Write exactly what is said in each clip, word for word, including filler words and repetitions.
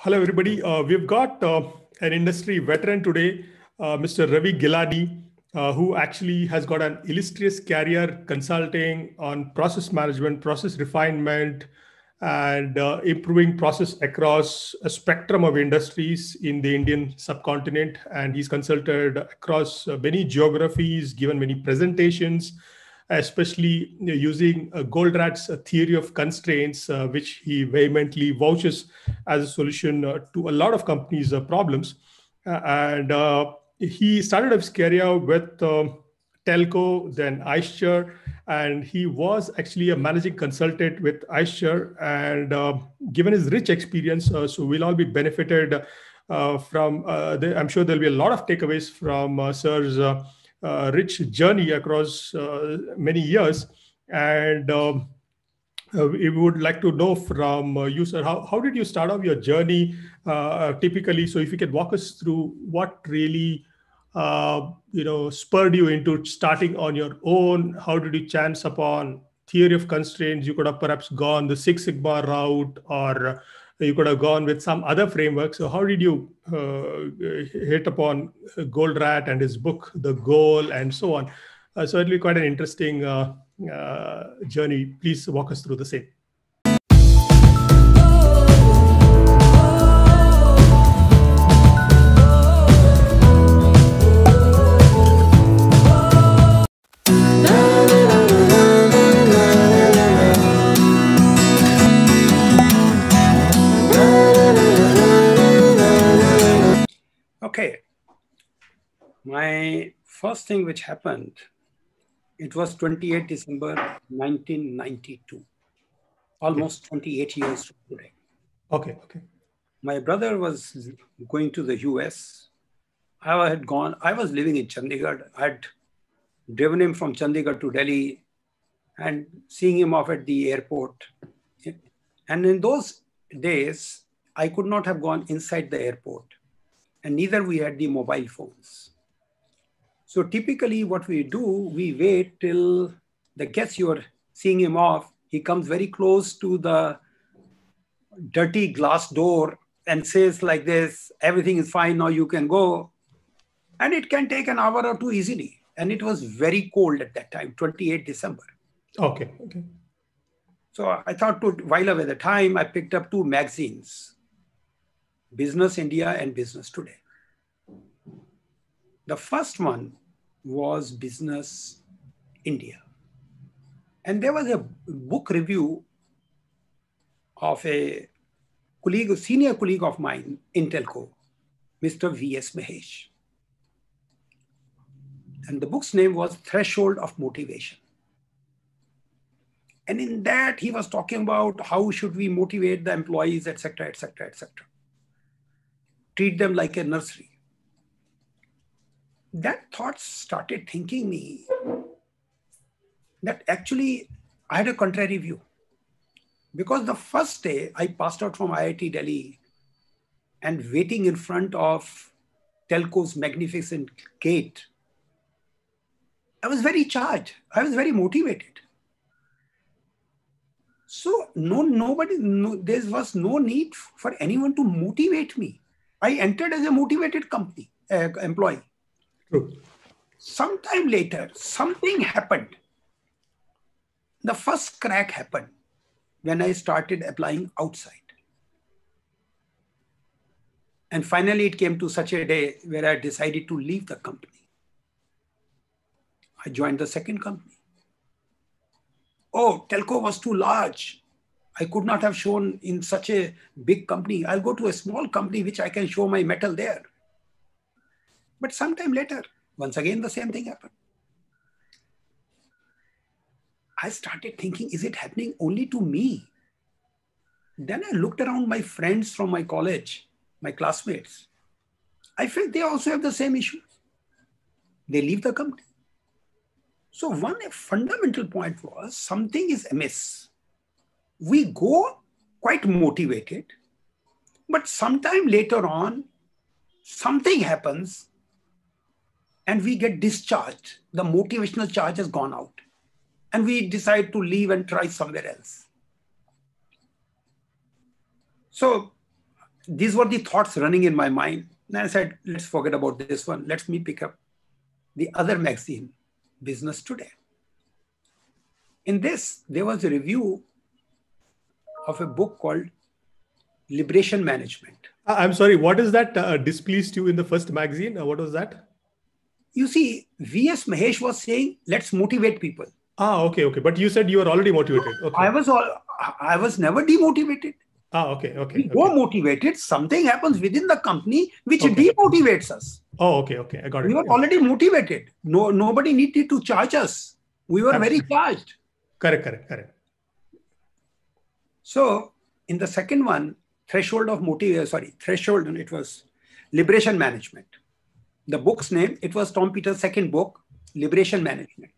Hello, everybody. Uh, we've got uh, an industry veteran today, uh, Mister Ravi Gilani, uh, who actually has got an illustrious career consulting on process management, process refinement, and uh, improving process across a spectrum of industries in the Indian subcontinent. And he's consulted across uh, many geographies, given many presentations, especially you know, using uh, Goldratt's uh, theory of constraints, uh, which he vehemently vouches as a solution uh, to a lot of companies' uh, problems. Uh, and uh, he started his career with um, Telco, then Eicher, and he was actually a managing consultant with Eicher. And uh, given his rich experience, uh, so we'll all be benefited uh, from, uh, the, I'm sure there'll be a lot of takeaways from uh, Sir's uh, uh, rich journey across uh, many years. And um, uh, we would like to know from uh, you, sir, how, how did you start off your journey uh, typically? So if you could walk us through what really uh, you know, spurred you into starting on your own. How did you chance upon theory of constraints? You could have perhaps gone the Six Sigma route, or you could have gone with some other framework. So how did you uh, hit upon Goldratt and his book, The Goal, and so on? Uh, so it'll be quite an interesting uh, uh, journey. Please walk us through the same. Okay, my first thing which happened, it was twenty-eighth December nineteen ninety-two, almost twenty-eight years from today. Okay, okay. My brother was going to the U S. I had gone, I was living in Chandigarh. I had driven him from Chandigarh to Delhi and seeing him off at the airport. And in those days, I could not have gone inside the airport. And neither we had the mobile phones. So typically what we do, we wait till the guest you're seeing him off, he comes very close to the dirty glass door and says like this, everything is fine, now you can go. And it can take an hour or two easily. And it was very cold at that time, twenty-eighth December. Okay, okay. So I thought to while away the time, I picked up two magazines, Business India and Business Today. The first one was Business India. And there was a book review of a colleague, a senior colleague of mine in Telco, Mister V S Mahesh. And the book's name was Threshold of Motivation. And in that, he was talking about how should we motivate the employees, et cetera, et cetera, et cetera. Treat them like a nursery. That thought started thinking me that actually I had a contrary view. Because the first day I passed out from I I T Delhi and waiting in front of Telco's magnificent gate, I was very charged. I was very motivated. So no, nobody, no, there was no need for anyone to motivate me. I entered as a motivated company, uh, employee. True. Sometime later, something happened. The first crack happened when I started applying outside. And finally, it came to such a day where I decided to leave the company. I joined the second company. Oh, Telco was too large. I could not have shown in such a big company. I'll go to a small company which I can show my mettle there. But sometime later, once again, the same thing happened. I started thinking, is it happening only to me? Then I looked around my friends from my college, my classmates. I felt they also have the same issues. They leave the company. So one fundamental point was something is amiss. We go quite motivated, but sometime later on, something happens and we get discharged. The motivational charge has gone out and we decide to leave and try somewhere else. So these were the thoughts running in my mind. And I said, let's forget about this one. Let me pick up the other magazine, Business Today. In this, there was a review of a book called Liberation Management. I'm sorry, what is that uh, displeased you in the first magazine? Uh, what was that? You see, V S Mahesh was saying, let's motivate people. Ah, okay, okay. But you said you were already motivated. Okay. I was all, I was never demotivated. Ah, okay, okay. We okay. go motivated. Something happens within the company which Okay. demotivates us. Oh, okay, okay. I got it. We were Yeah. already motivated. No, nobody needed to charge us. We were Absolutely. very charged. Correct, correct, correct. So in the second one, threshold of motive, sorry, threshold, and it was Liberation Management. The book's name, it was Tom Peters' second book, Liberation Management.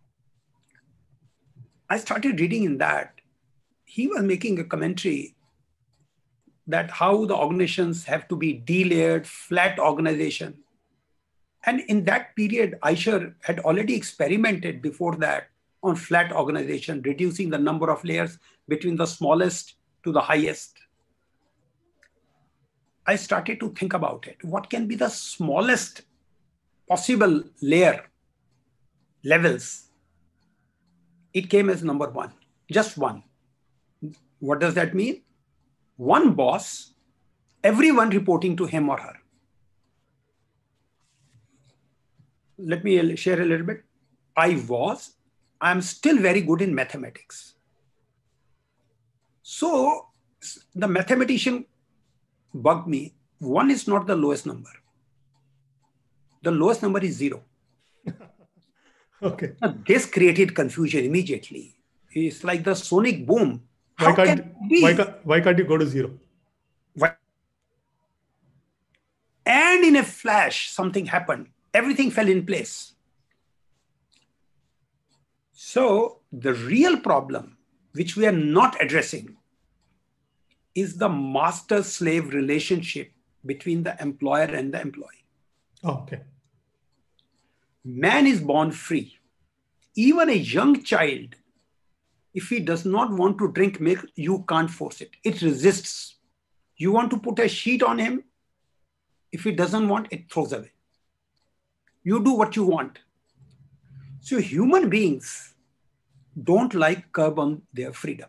I started reading in that. He was making a commentary that how the organizations have to be delayered, flat organization. And in that period, Eicher had already experimented before that on flat organization, reducing the number of layers between the smallest to the highest. I started to think about it. What can be the smallest possible layer levels? It came as number one, just one. What does that mean? One boss, everyone reporting to him or her. Let me share a little bit. I was, I'm still very good in mathematics. So the mathematician bugged me. One is not the lowest number. The lowest number is zero. Okay. Now, this created confusion immediately. It's like the sonic boom. Why How can't, can it be? why, can't, why can't you go to zero? Why? And in a flash, something happened. Everything fell in place. So the real problem, which we are not addressing, is the master-slave relationship between the employer and the employee. Oh, okay. Man is born free. Even a young child, if he does not want to drink milk, you can't force it. It resists. You want to put a sheet on him. If he doesn't want, it throws away. You do what you want. So human beings don't like curb on their freedom.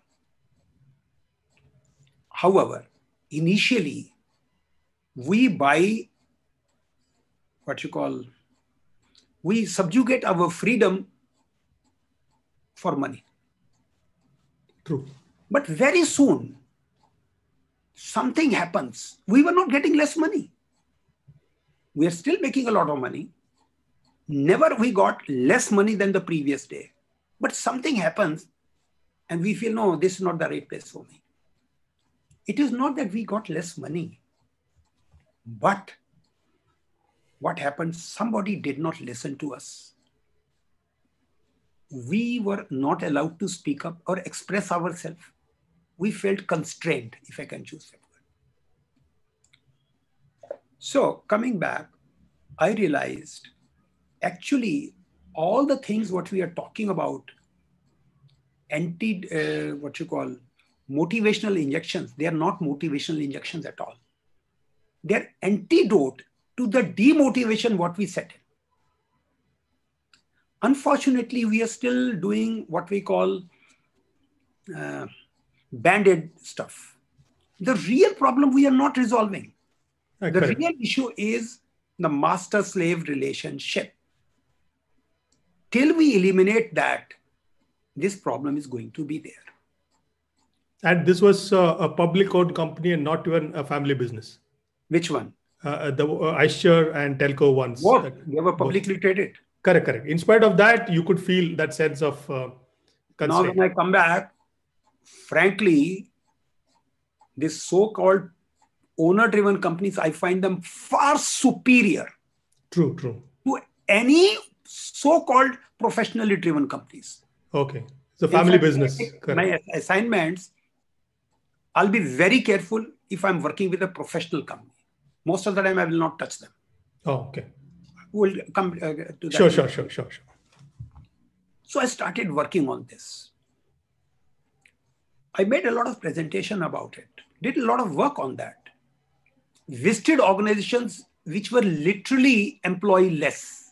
However, initially, we buy what you call, we subjugate our freedom for money. True. But very soon, something happens. We were not getting less money. We are still making a lot of money. Never we got less money than the previous day. But something happens and we feel, no, this is not the right place for me. It is not that we got less money. But what happened? Somebody did not listen to us. We were not allowed to speak up or express ourselves. We felt constrained, if I can choose that word. So coming back, I realized actually all the things what we are talking about, anti, uh, what you call motivational injections, they are not motivational injections at all. They are antidote to the demotivation what we set in. Unfortunately, we are still doing what we call uh, band-aid stuff. The real problem we are not resolving. Uh, the correct. real issue is the master-slave relationship. Till we eliminate that, this problem is going to be there. And this was uh, a public-owned company and not even a family business. Which one? Uh, the uh, Eicher and Telco ones. Both. Uh, They were publicly both. traded. Correct, correct. In spite of that, you could feel that sense of uh, Now, constraint. when I come back, frankly, this so-called owner-driven companies, I find them far superior True, true. to any so-called professionally driven companies. Okay. So family In fact, business. my Correct. assignments, I'll be very careful if I'm working with a professional company. Most of the time, I will not touch them. Oh, okay. We'll come uh, to that. Sure, sure, sure, sure, sure. So I started working on this. I made a lot of presentation about it, did a lot of work on that. visited organizations which were literally employee-less.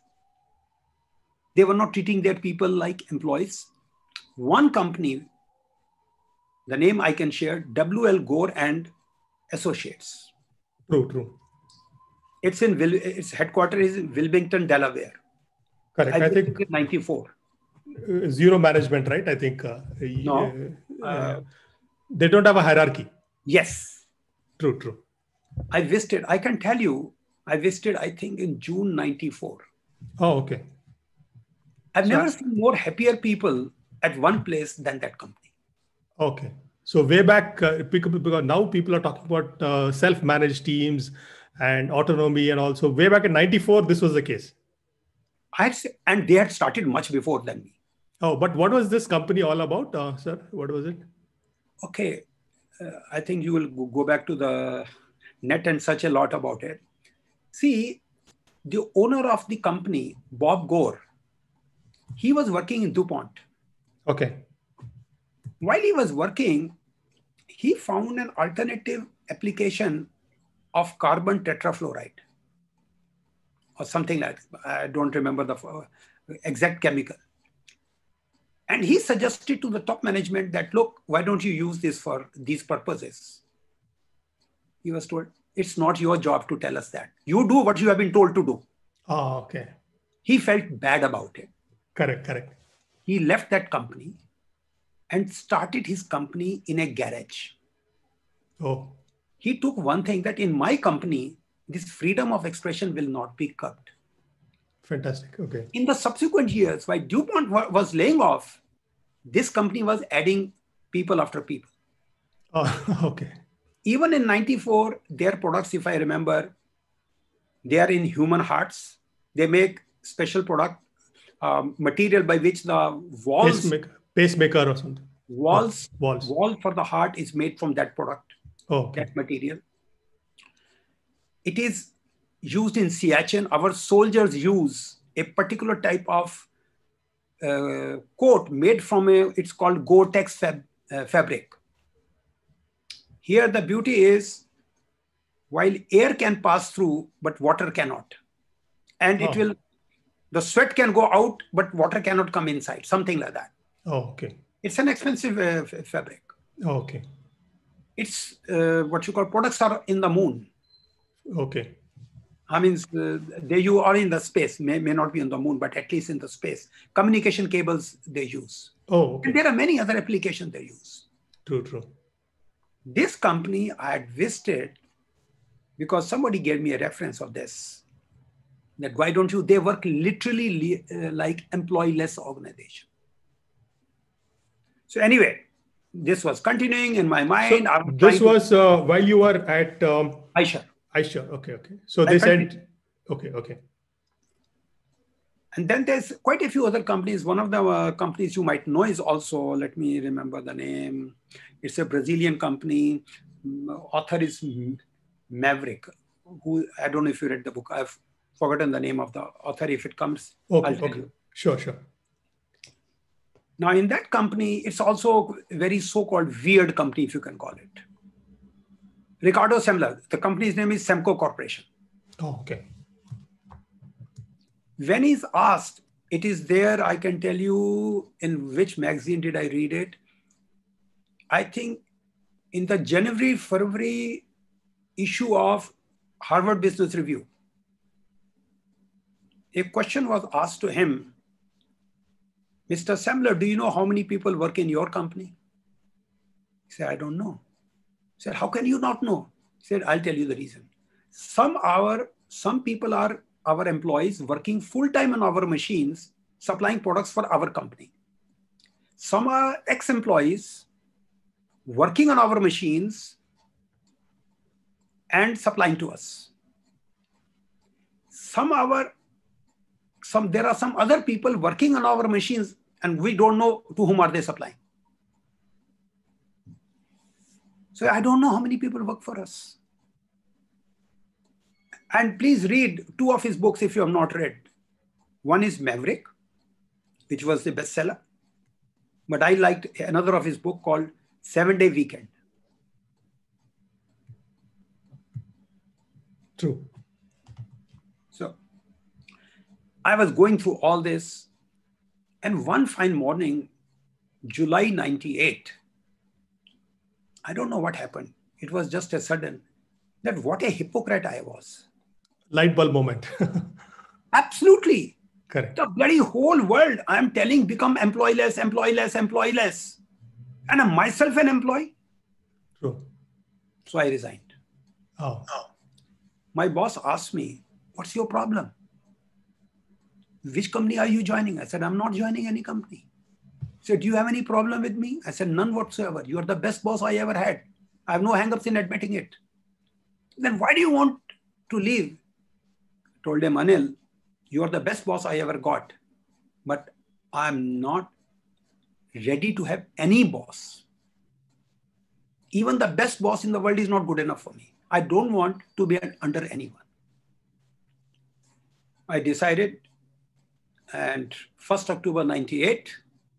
They were not treating their people like employees. One company, the name I can share, W L Gore and Associates. True, true. It's in, its headquarters is in Wilmington, Delaware. Correct. I, I think in ninety-four. Zero management, right? I think. Uh, no. Uh, uh, they don't have a hierarchy. Yes. True, true. I visited, I can tell you, I visited, I think in June ninety-four. Oh, okay. I've so, never seen more happier people at one place than that company. Okay. So way back, uh, because now people are talking about uh, self-managed teams and autonomy, and also way back in ninety-four, this was the case. I had, and they had started much before than me. Oh, but what was this company all about, uh, sir? What was it? Okay. Uh, I think you will go back to the net and search a lot about it. See, the owner of the company, Bob Gore, he was working in DuPont. Okay. While he was working, he found an alternative application of carbon tetrafluoride or something like that. I don't remember the exact chemical. And he suggested to the top management that, look, why don't you use this for these purposes? He was told, it's not your job to tell us that. You do what you have been told to do. Oh, okay. He felt bad about it. Correct, correct. He left that company and started his company in a garage. Oh. He took one thing that in my company, this freedom of expression will not be curbed. Fantastic. Okay. In the subsequent years, while DuPont was laying off, this company was adding people after people. Oh, okay. Even in ninety-four, their products, if I remember, they are in human hearts. They make special product um, material by which the walls, pacemaker, pacemaker or something. Walls, oh, walls, wall for the heart is made from that product, oh, okay. that material. It is used in Siachen. Our soldiers use a particular type of uh, coat made from a, it's called Gore-Tex fab, uh, fabric. Here the beauty is, while air can pass through, but water cannot. And oh. it will, the sweat can go out, but water cannot come inside, something like that. Oh, okay. It's an expensive uh, fabric. Oh, okay. It's uh, what you call products are in the moon. Okay. I mean, uh, they you are in the space, may, may not be in the moon, but at least in the space. Communication cables they use. Oh, okay. And there are many other applications they use. True, true. This company I had visited because somebody gave me a reference of this. That why don't you, they work literally uh, like employee-less organization. So anyway, this was continuing in my mind. So this was to... uh, while you were at um, Eicher. Eicher, okay, okay. So they said, okay, okay. And then there's quite a few other companies. One of the uh, companies you might know is also, let me remember the name. It's a Brazilian company. Author is Maverick, who, I don't know if you read the book. I've forgotten the name of the author. If it comes, okay, I'll tell okay. you. Sure, sure. Now in that company, it's also a very so-called weird company, if you can call it. Ricardo Semler, the company's name is Semco Corporation. Oh, okay. When he's asked, it is there, I can tell you in which magazine did I read it. I think in the January, February issue of Harvard Business Review, a question was asked to him, Mister Semler, do you know how many people work in your company? He said, I don't know. He said, how can you not know? He said, I'll tell you the reason. Some, our, some people are our employees working full-time on our machines, supplying products for our company. Some are ex-employees working on our machines and supplying to us. Some our, some, there are some other people working on our machines and we don't know to whom are they supplying. So I don't know how many people work for us. And please read two of his books if you have not read. One is Maverick, which was the bestseller. But I liked another of his book called Seven Day Weekend. True. So I was going through all this, and one fine morning, July ninety-eight, I don't know what happened. It was just a sudden that what a hypocrite I was. Light bulb moment. Absolutely. Correct. The bloody whole world, I'm telling, become employless, employless, employless. And I'm myself an employee. True. So I resigned. Oh. My boss asked me, what's your problem? Which company are you joining? I said, I'm not joining any company. He said, do you have any problem with me? I said, none whatsoever. You are the best boss I ever had. I have no hang-ups in admitting it. Then why do you want to leave? I told him, Anil, you are the best boss I ever got, but I'm not ready to have any boss. Even the best boss in the world is not good enough for me. I don't want to be under anyone. I decided, and first October ninety-eight,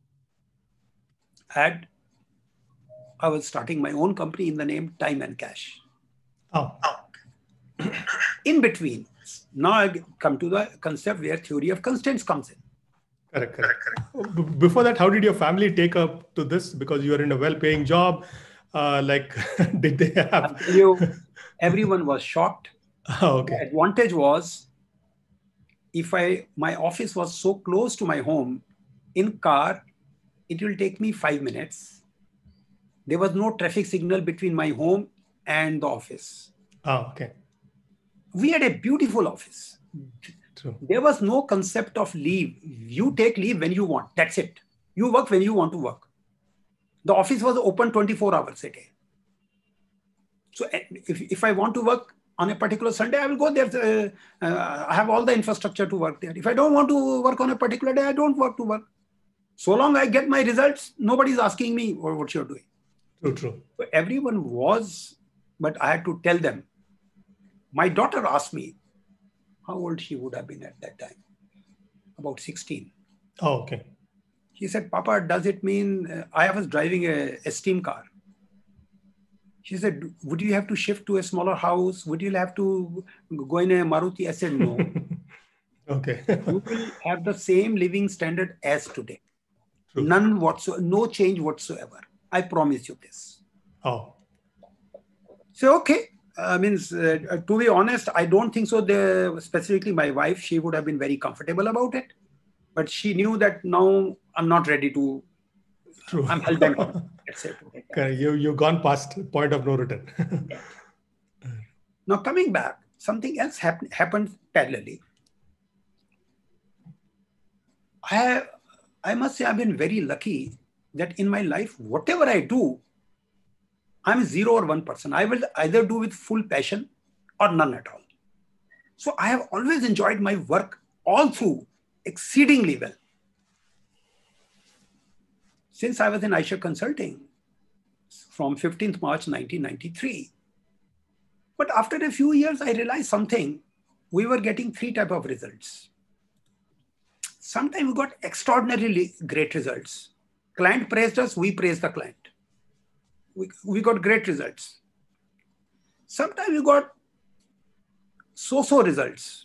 had, I was starting my own company in the name Time and Cash. Oh. In between, now I come to the concept where theory of constraints comes in. Correct, correct, correct. B- Before that, how did your family take up to this? Because you are in a well-paying job. Uh, like, did they have? I'll tell you, everyone was shocked. Oh, okay. The advantage was, if I my office was so close to my home, in car, it will take me five minutes. There was no traffic signal between my home and the office. Oh, okay. We had a beautiful office. True. There was no concept of leave. You take leave when you want. That's it. You work when you want to work. The office was open twenty-four hours a day. So if, if I want to work on a particular Sunday, I will go there. Uh, uh, I have all the infrastructure to work there. If I don't want to work on a particular day, I don't work to work. So long I get my results, nobody's asking me what you're doing. True, true. So everyone was, but I had to tell them. My daughter asked me how old she would have been at that time. About sixteen. Oh, okay. She said, Papa, does it mean uh, I was driving a, a steam car? She said, would you have to shift to a smaller house? Would you have to go in a Maruti? I said, no. Okay. You will have the same living standard as today. True. None whatsoever, no change whatsoever. I promise you this. Oh. So, okay. I mean, uh, to be honest, I don't think so. The, specifically my wife, she would have been very comfortable about it. But she knew that now I'm not ready to, True. I'm held back. That's it. Okay. You, you've gone past point of no return. Yeah. Now coming back, something else hap- happened parallelly. I, have, I must say I've been very lucky that in my life, whatever I do, I'm zero or one person. I will either do with full passion or none at all. So I have always enjoyed my work all through exceedingly well. Since I was in Eicher Consulting from fifteenth March nineteen ninety-three. But after a few years, I realized something. We were getting three types of results. Sometimes we got extraordinarily great results. Client praised us, we praised the client. We, we got great results. Sometimes we got so-so results.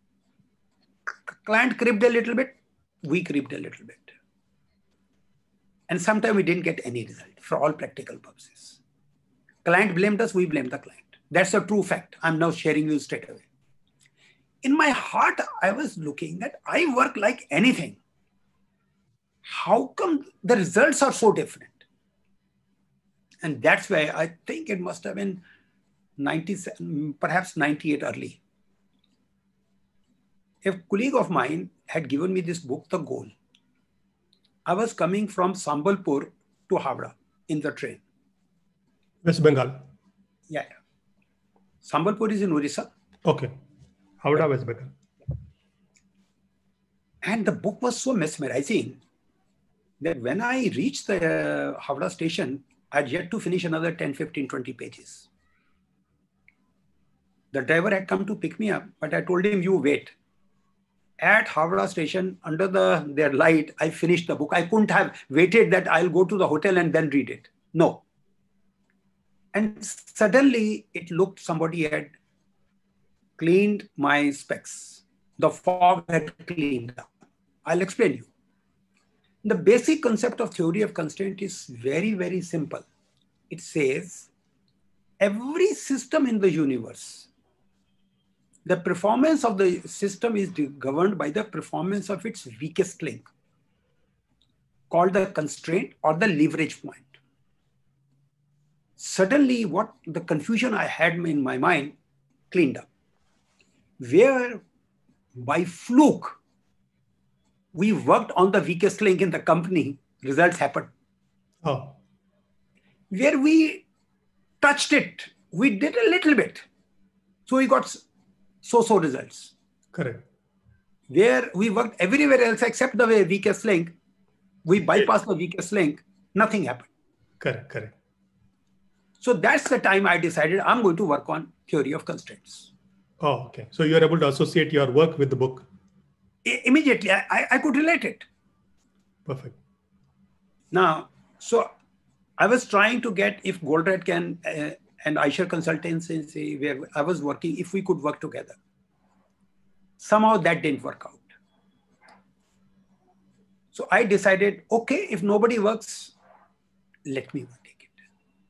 Client cribbed a little bit, we cribbed a little bit. And sometimes we didn't get any result for all practical purposes. Client blamed us, we blamed the client. That's a true fact. I'm now sharing you straight away. In my heart, I was looking that I work like anything. How come the results are so different? And that's why I think it must have been ninety-seven, perhaps ninety-eight early. A colleague of mine had given me this book, The Goal. I was coming from Sambalpur to Howrah in the train. West Bengal. Yeah. Sambalpur is in Orissa. Okay. Howrah, West Bengal. And the book was so mesmerizing that when I reached the uh, Howrah station, I had yet to finish another ten, fifteen, twenty pages. The driver had come to pick me up, but I told him, you wait. At Howrah station, under the their light, I finished the book. I couldn't have waited that I'll go to the hotel and then read it. No. And suddenly it looked, somebody had cleaned my specs. The fog had cleaned up. I'll explain you. The basic concept of theory of constraint is very, very simple. It says every system in the universe, the performance of the system is governed by the performance of its weakest link, called the constraint or the leverage point. Suddenly, what the confusion I had in my mind cleaned up. Where by fluke, we worked on the weakest link in the company, results happened. Oh. Where we touched it, we did a little bit. So we got so-so results. Correct. Where we worked everywhere else except the weakest link, we bypassed the weakest link, nothing happened. Correct, correct. So that's the time I decided I'm going to work on theory of constraints. Oh, okay. So you're able to associate your work with the book. I immediately, I, I could relate it. Perfect. Now, so I was trying to get if Goldratt can uh, and Eicher Consultancy, where I was working, if we could work together. Somehow that didn't work out. So I decided, okay, if nobody works, let me take it.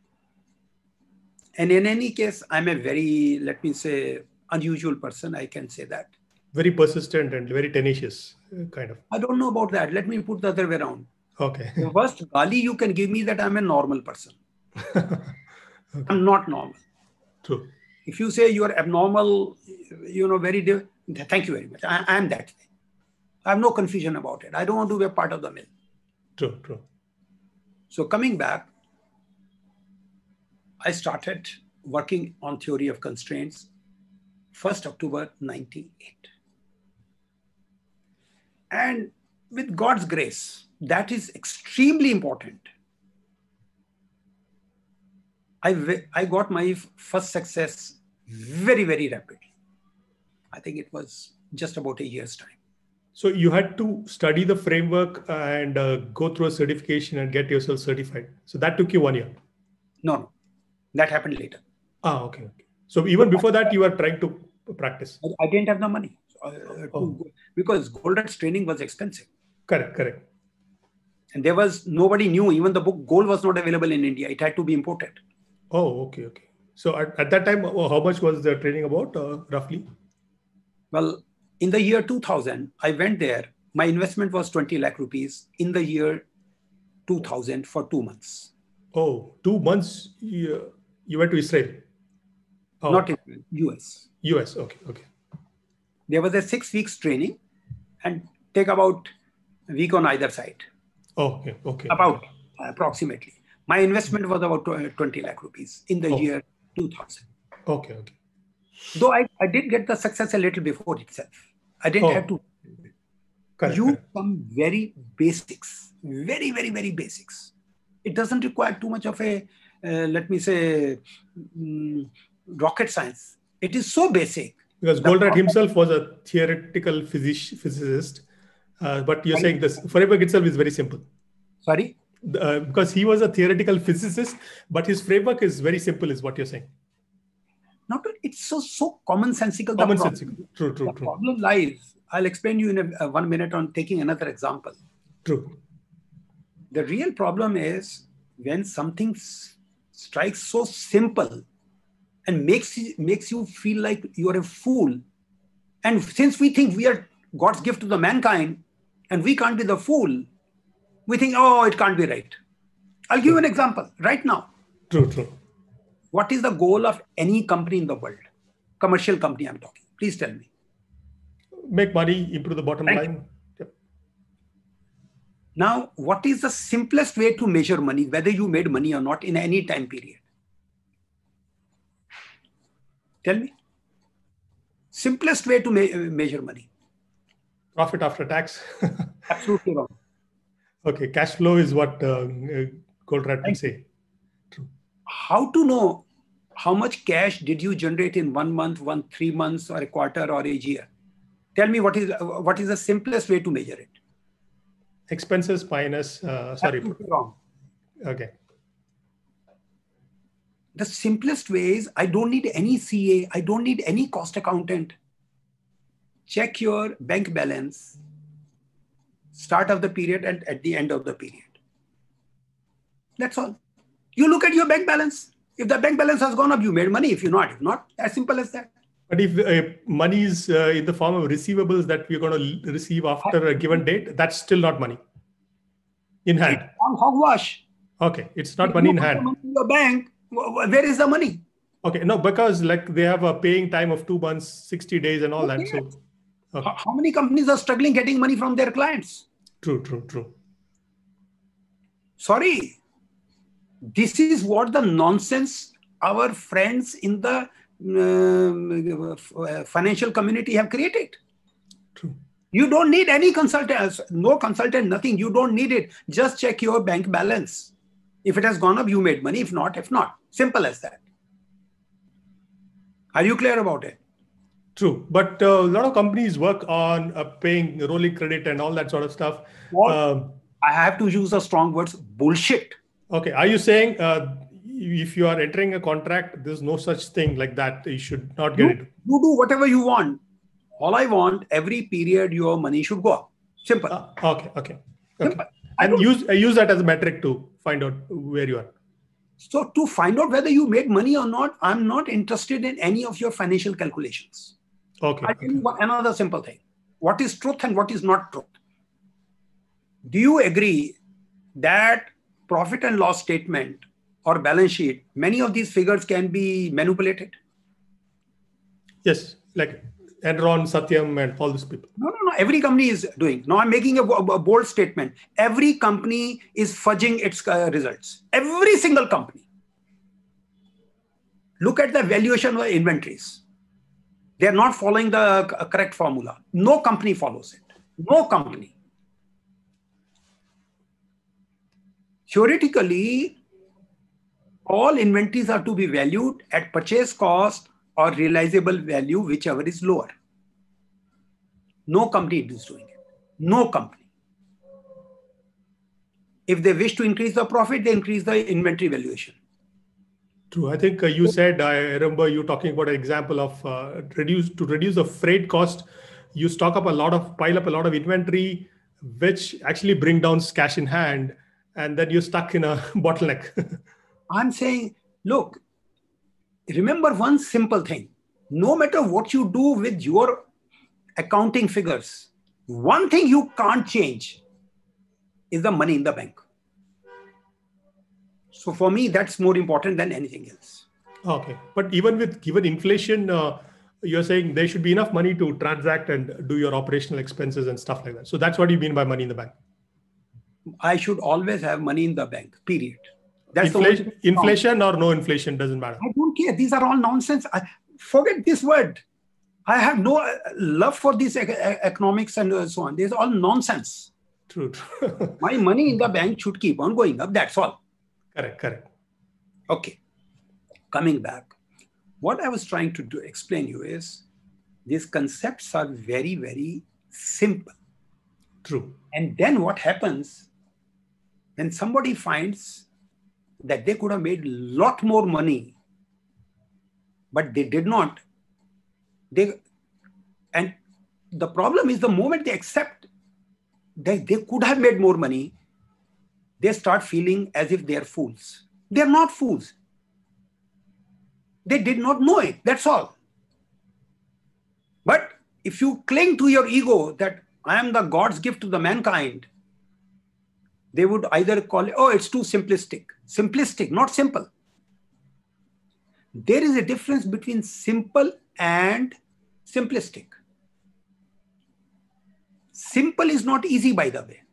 And in any case, I'm a very, let me say, unusual person. I can say that. Very persistent and very tenacious, kind of. I don't know about that. Let me put the other way around. Okay. The worst gali you can give me that I'm a normal person. Okay. I'm not normal. True. If you say you are abnormal, you know, very, thank you very much. I am that thing. I have no confusion about it. I don't want to be a part of the mill. True, true. So coming back, I started working on theory of constraints first October ninety-eight. And with God's grace, that is extremely important. I, I got my first success very, very rapidly. I think it was just about a year's time. So you had to study the framework and uh, go through a certification and get yourself certified. So that took you one year? No, no. That happened later. Ah, okay. okay. So even before that, you were trying to practice? I, I didn't have the money. Uh, oh. to, because Goldratt's training was expensive. Correct, correct. And there was, nobody knew, even the book Gold was not available in India. It had to be imported. Oh, okay, okay. So at, at that time, how much was the training about, uh, roughly? Well, in the year two thousand, I went there. My investment was twenty lakh rupees in the year two thousand for two months. Oh, two months you, you went to Israel? Oh. Not in U S. U S, okay, okay. There was a six weeks training and take about a week on either side. Oh, okay, okay. About uh, approximately. My investment was about twenty lakh rupees in the oh. year two thousand. Okay, okay. Though I, I did get the success a little before itself. I didn't oh. have to correct, use correct. some very basics, very, very, very basics. It doesn't require too much of a, uh, let me say, um, rocket science. It is so basic. Because Goldratt himself was a theoretical physic physicist, uh, but you're Sorry? saying this framework itself is very simple. Sorry? Uh, because he was a theoretical physicist, but his framework is very simple, is what you're saying. Not it's so so commonsensical. Commonsensical. True, true, the true. problem lies. I'll explain you in a, a one minute on taking another example. True. The real problem is when something strikes so simple and makes makes you feel like you are a fool. And since we think we are God's gift to the mankind, and we can't be the fool, we think, oh, it can't be right. I'll give true. you an example right now. True, true. What is the goal of any company in the world? Commercial company I'm talking. Please tell me. Make money, improve the bottom Thank line. Yep. Now, what is the simplest way to measure money, whether you made money or not in any time period? Tell me. Simplest way to me measure money. Profit after tax. Absolutely wrong. Okay, cash flow is what uh, Goldratt would say. True. How to know how much cash did you generate in one month, one three months, or a quarter, or a year? Tell me what is what is the simplest way to measure it? Expenses minus. Uh, sorry. Absolutely wrong. Okay. The simplest way is I don't need any C A. I don't need any cost accountant. Check your bank balance, start of the period and at the end of the period. That's all. You look at your bank balance. If the bank balance has gone up, you made money. If you're not, if not, as simple as that. But if uh, money is uh, in the form of receivables that we're going to receive after a given date, that's still not money in hand. It's on hogwash. Okay, it's not money in hand. Money in your bank, where is the money? Okay, no, because like they have a paying time of two months, sixty days and all okay. that. So, okay. How many companies are struggling getting money from their clients? True, true, true. Sorry. This is what the nonsense our friends in the uh, financial community have created. True. You don't need any consultant, no consultant, nothing. You don't need it. Just check your bank balance. If it has gone up, you made money. If not, if not. Simple as that. Are you clear about it? True. But uh, a lot of companies work on uh, paying rolling credit and all that sort of stuff. Um, I have to use the strong words, bullshit. Okay. Are you saying uh, if you are entering a contract, there's no such thing like that? You should not get you, it. You do whatever you want. All I want, every period your money should go up. Simple. Uh, okay. Okay. okay. Simple. And use, uh, use that as a metric to find out where you are. So to find out whether you made money or not, I'm not interested in any of your financial calculations. Okay. I'll tell you one, another simple thing. What is truth and what is not truth? Do you agree that profit and loss statement or balance sheet, many of these figures can be manipulated? Yes, like Enron, Satyam, and all these people. No, no, no. Every company is doing. Now I'm making a, a bold statement. Every company is fudging its uh, results. Every single company. Look at the valuation of inventories. They're not following the correct formula. No company follows it. No company. Theoretically, all inventories are to be valued at purchase cost or realizable value, whichever is lower. No company is doing it. No company. If they wish to increase the profit, they increase the inventory valuation. True. I think uh, you said, I remember you talking about an example of uh, reduce to reduce the freight cost. You stock up a lot of, pile up a lot of inventory, which actually bring down cash in hand. And then you're stuck in a bottleneck. I'm saying, look, remember one simple thing. No matter what you do with your accounting figures, one thing you can't change is the money in the bank. So for me, that's more important than anything else. Okay. But even with given inflation, uh, you're saying there should be enough money to transact and do your operational expenses and stuff like that. So that's what you mean by money in the bank. I should always have money in the bank, period. That's inflation, the inflation or no inflation doesn't matter. I don't care. These are all nonsense. I, forget this word. I have no love for this economics and so on. These are all nonsense. True. true. My money in the bank should keep on going up. That's all. Correct, correct. Okay. Coming back. What I was trying to do, explain you is these concepts are very, very simple. True. And then what happens when somebody finds that they could have made a lot more money, but they did not. They, and the problem is the moment they accept that they could have made more money, they start feeling as if they are fools. They're not fools. They did not know it. That's all. But if you cling to your ego that I am the God's gift to the mankind, they would either call it, oh, it's too simplistic. Simplistic, not simple. There is a difference between simple and simplistic. Simple is not easy, by the way.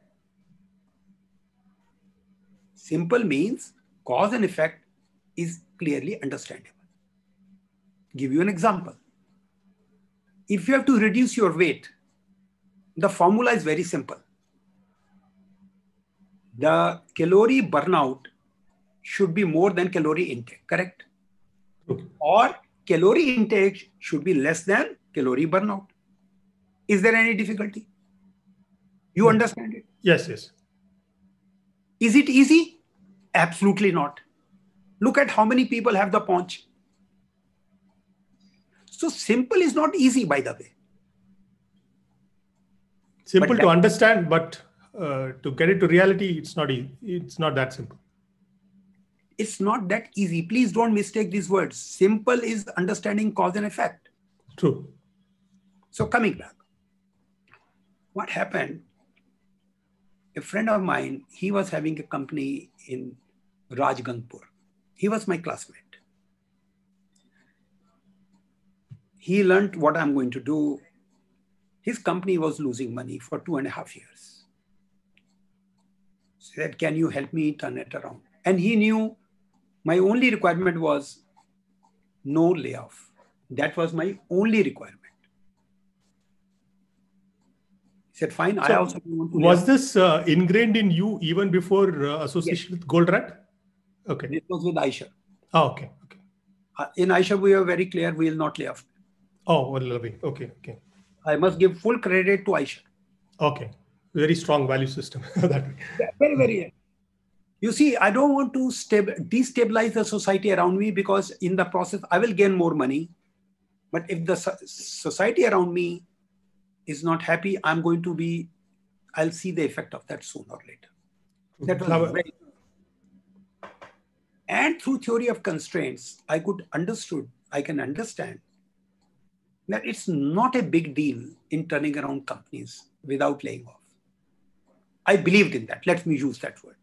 Simple means cause and effect is clearly understandable. Give you an example. If you have to reduce your weight, the formula is very simple. The calorie burnout should be more than calorie intake, correct? Okay. Or calorie intake should be less than calorie burnout. Is there any difficulty? You understand it? Yes, yes. Is it easy? Absolutely not. Look at how many people have the paunch. So simple is not easy, by the way. Simple to understand, but uh, to get it to reality, it's not easy. It's not that simple. It's not that easy. Please don't mistake these words. Simple is understanding cause and effect. True. So coming back, what happened? A friend of mine, he was having a company in Rajgangpur. He was my classmate. He learned what I'm going to do. His company was losing money for two and a half years. He said, can you help me turn it around? And he knew my only requirement was no layoff. That was my only requirement. He said, fine, so I also want to was this uh, ingrained in you even before uh, association yes. with Goldratt? Okay. It was with Eicher. Oh, okay. Okay. Uh, in Eicher, we were very clear, we will not lay off. Oh, well, lovely. Okay. Okay. I must give full credit to Eicher. Okay. Very strong value system. that very, very. You see, I don't want to destabilize the society around me, because in the process, I will gain more money. But if the society around me is not happy, I'm going to be, I'll see the effect of that sooner or later. That was very, and through theory of constraints, I could understood, I can understand that it's not a big deal in turning around companies without laying off. I believed in that. Let me use that word.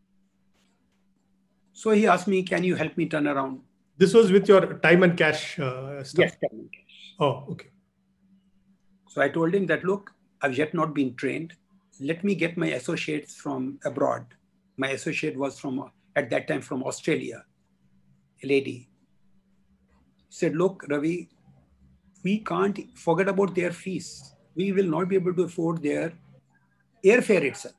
So he asked me, can you help me turn around? This was with your time and cash uh, stuff? Yes, time and cash. Oh, okay. So I told him that, look, I've yet not been trained. Let me get my associates from abroad. My associate was from, at that time, from Australia, a lady. He said, look, Ravi, we can't forget about their fees. We will not be able to afford their airfare itself.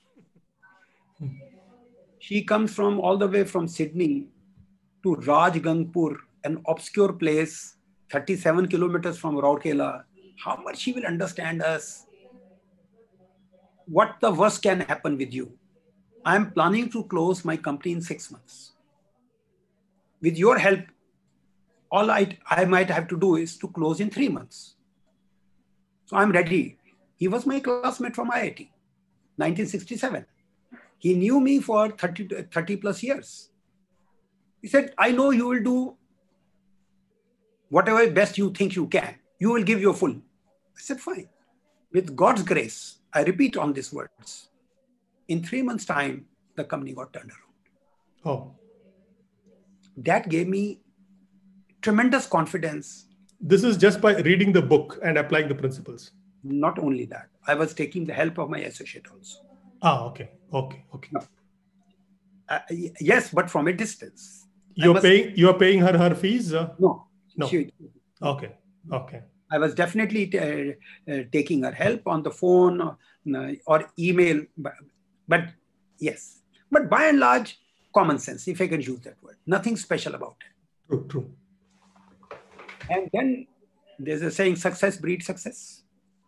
She comes from all the way from Sydney to Rajgangpur, an obscure place, thirty-seven kilometers from Rourkela. How much she will understand us? What the worst can happen with you? I'm planning to close my company in six months. With your help, all I, I might have to do is to close in three months. So I'm ready. He was my classmate from I I T, nineteen sixty-seven. He knew me for thirty, thirty plus years. He said, I know you will do whatever best you think you can. You will give your full. I said, fine. With God's grace, I repeat on these words. In three months' time, the company got turned around. Oh. That gave me tremendous confidence. This is just by reading the book and applying the principles. Not only that, I was taking the help of my associate also. Ah, okay. Okay. Okay. No. Uh, yes, but from a distance. You're must... paying, you're paying her her fees? Uh? No. No. She... Okay. Okay. I was definitely t- uh, taking her help on the phone or, uh, or email, but, but yes. But by and large, common sense, if I can use that word. Nothing special about it. True, true. And then there's a saying, success breeds success.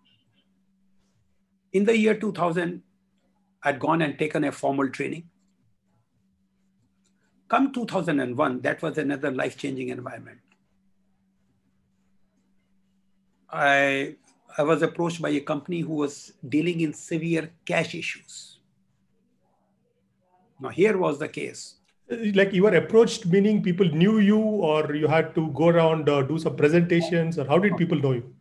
In the year two thousand, I'd gone and taken a formal training. Come two thousand one, that was another life-changing environment. I, I was approached by a company who was dealing in severe cash issues. Now, here was the case. Like you were approached, meaning people knew you, or you had to go around, uh, do some presentations, or how did people know you?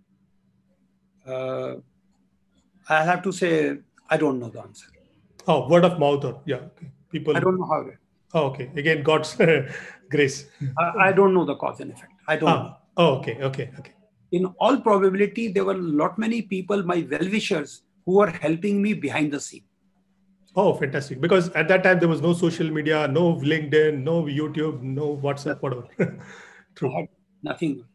Uh, I have to say, I don't know the answer. Oh, word of mouth, or yeah, okay. People. I don't know how. Oh, okay. Again, God's grace. I, I don't know the cause and effect. I don't ah. know. Oh, okay, okay, okay. In all probability, there were a lot many people, my well-wishers, who were helping me behind the scene. Oh, fantastic. Because at that time, there was no social media, no LinkedIn, no YouTube, no WhatsApp, whatever. True. I had nothing.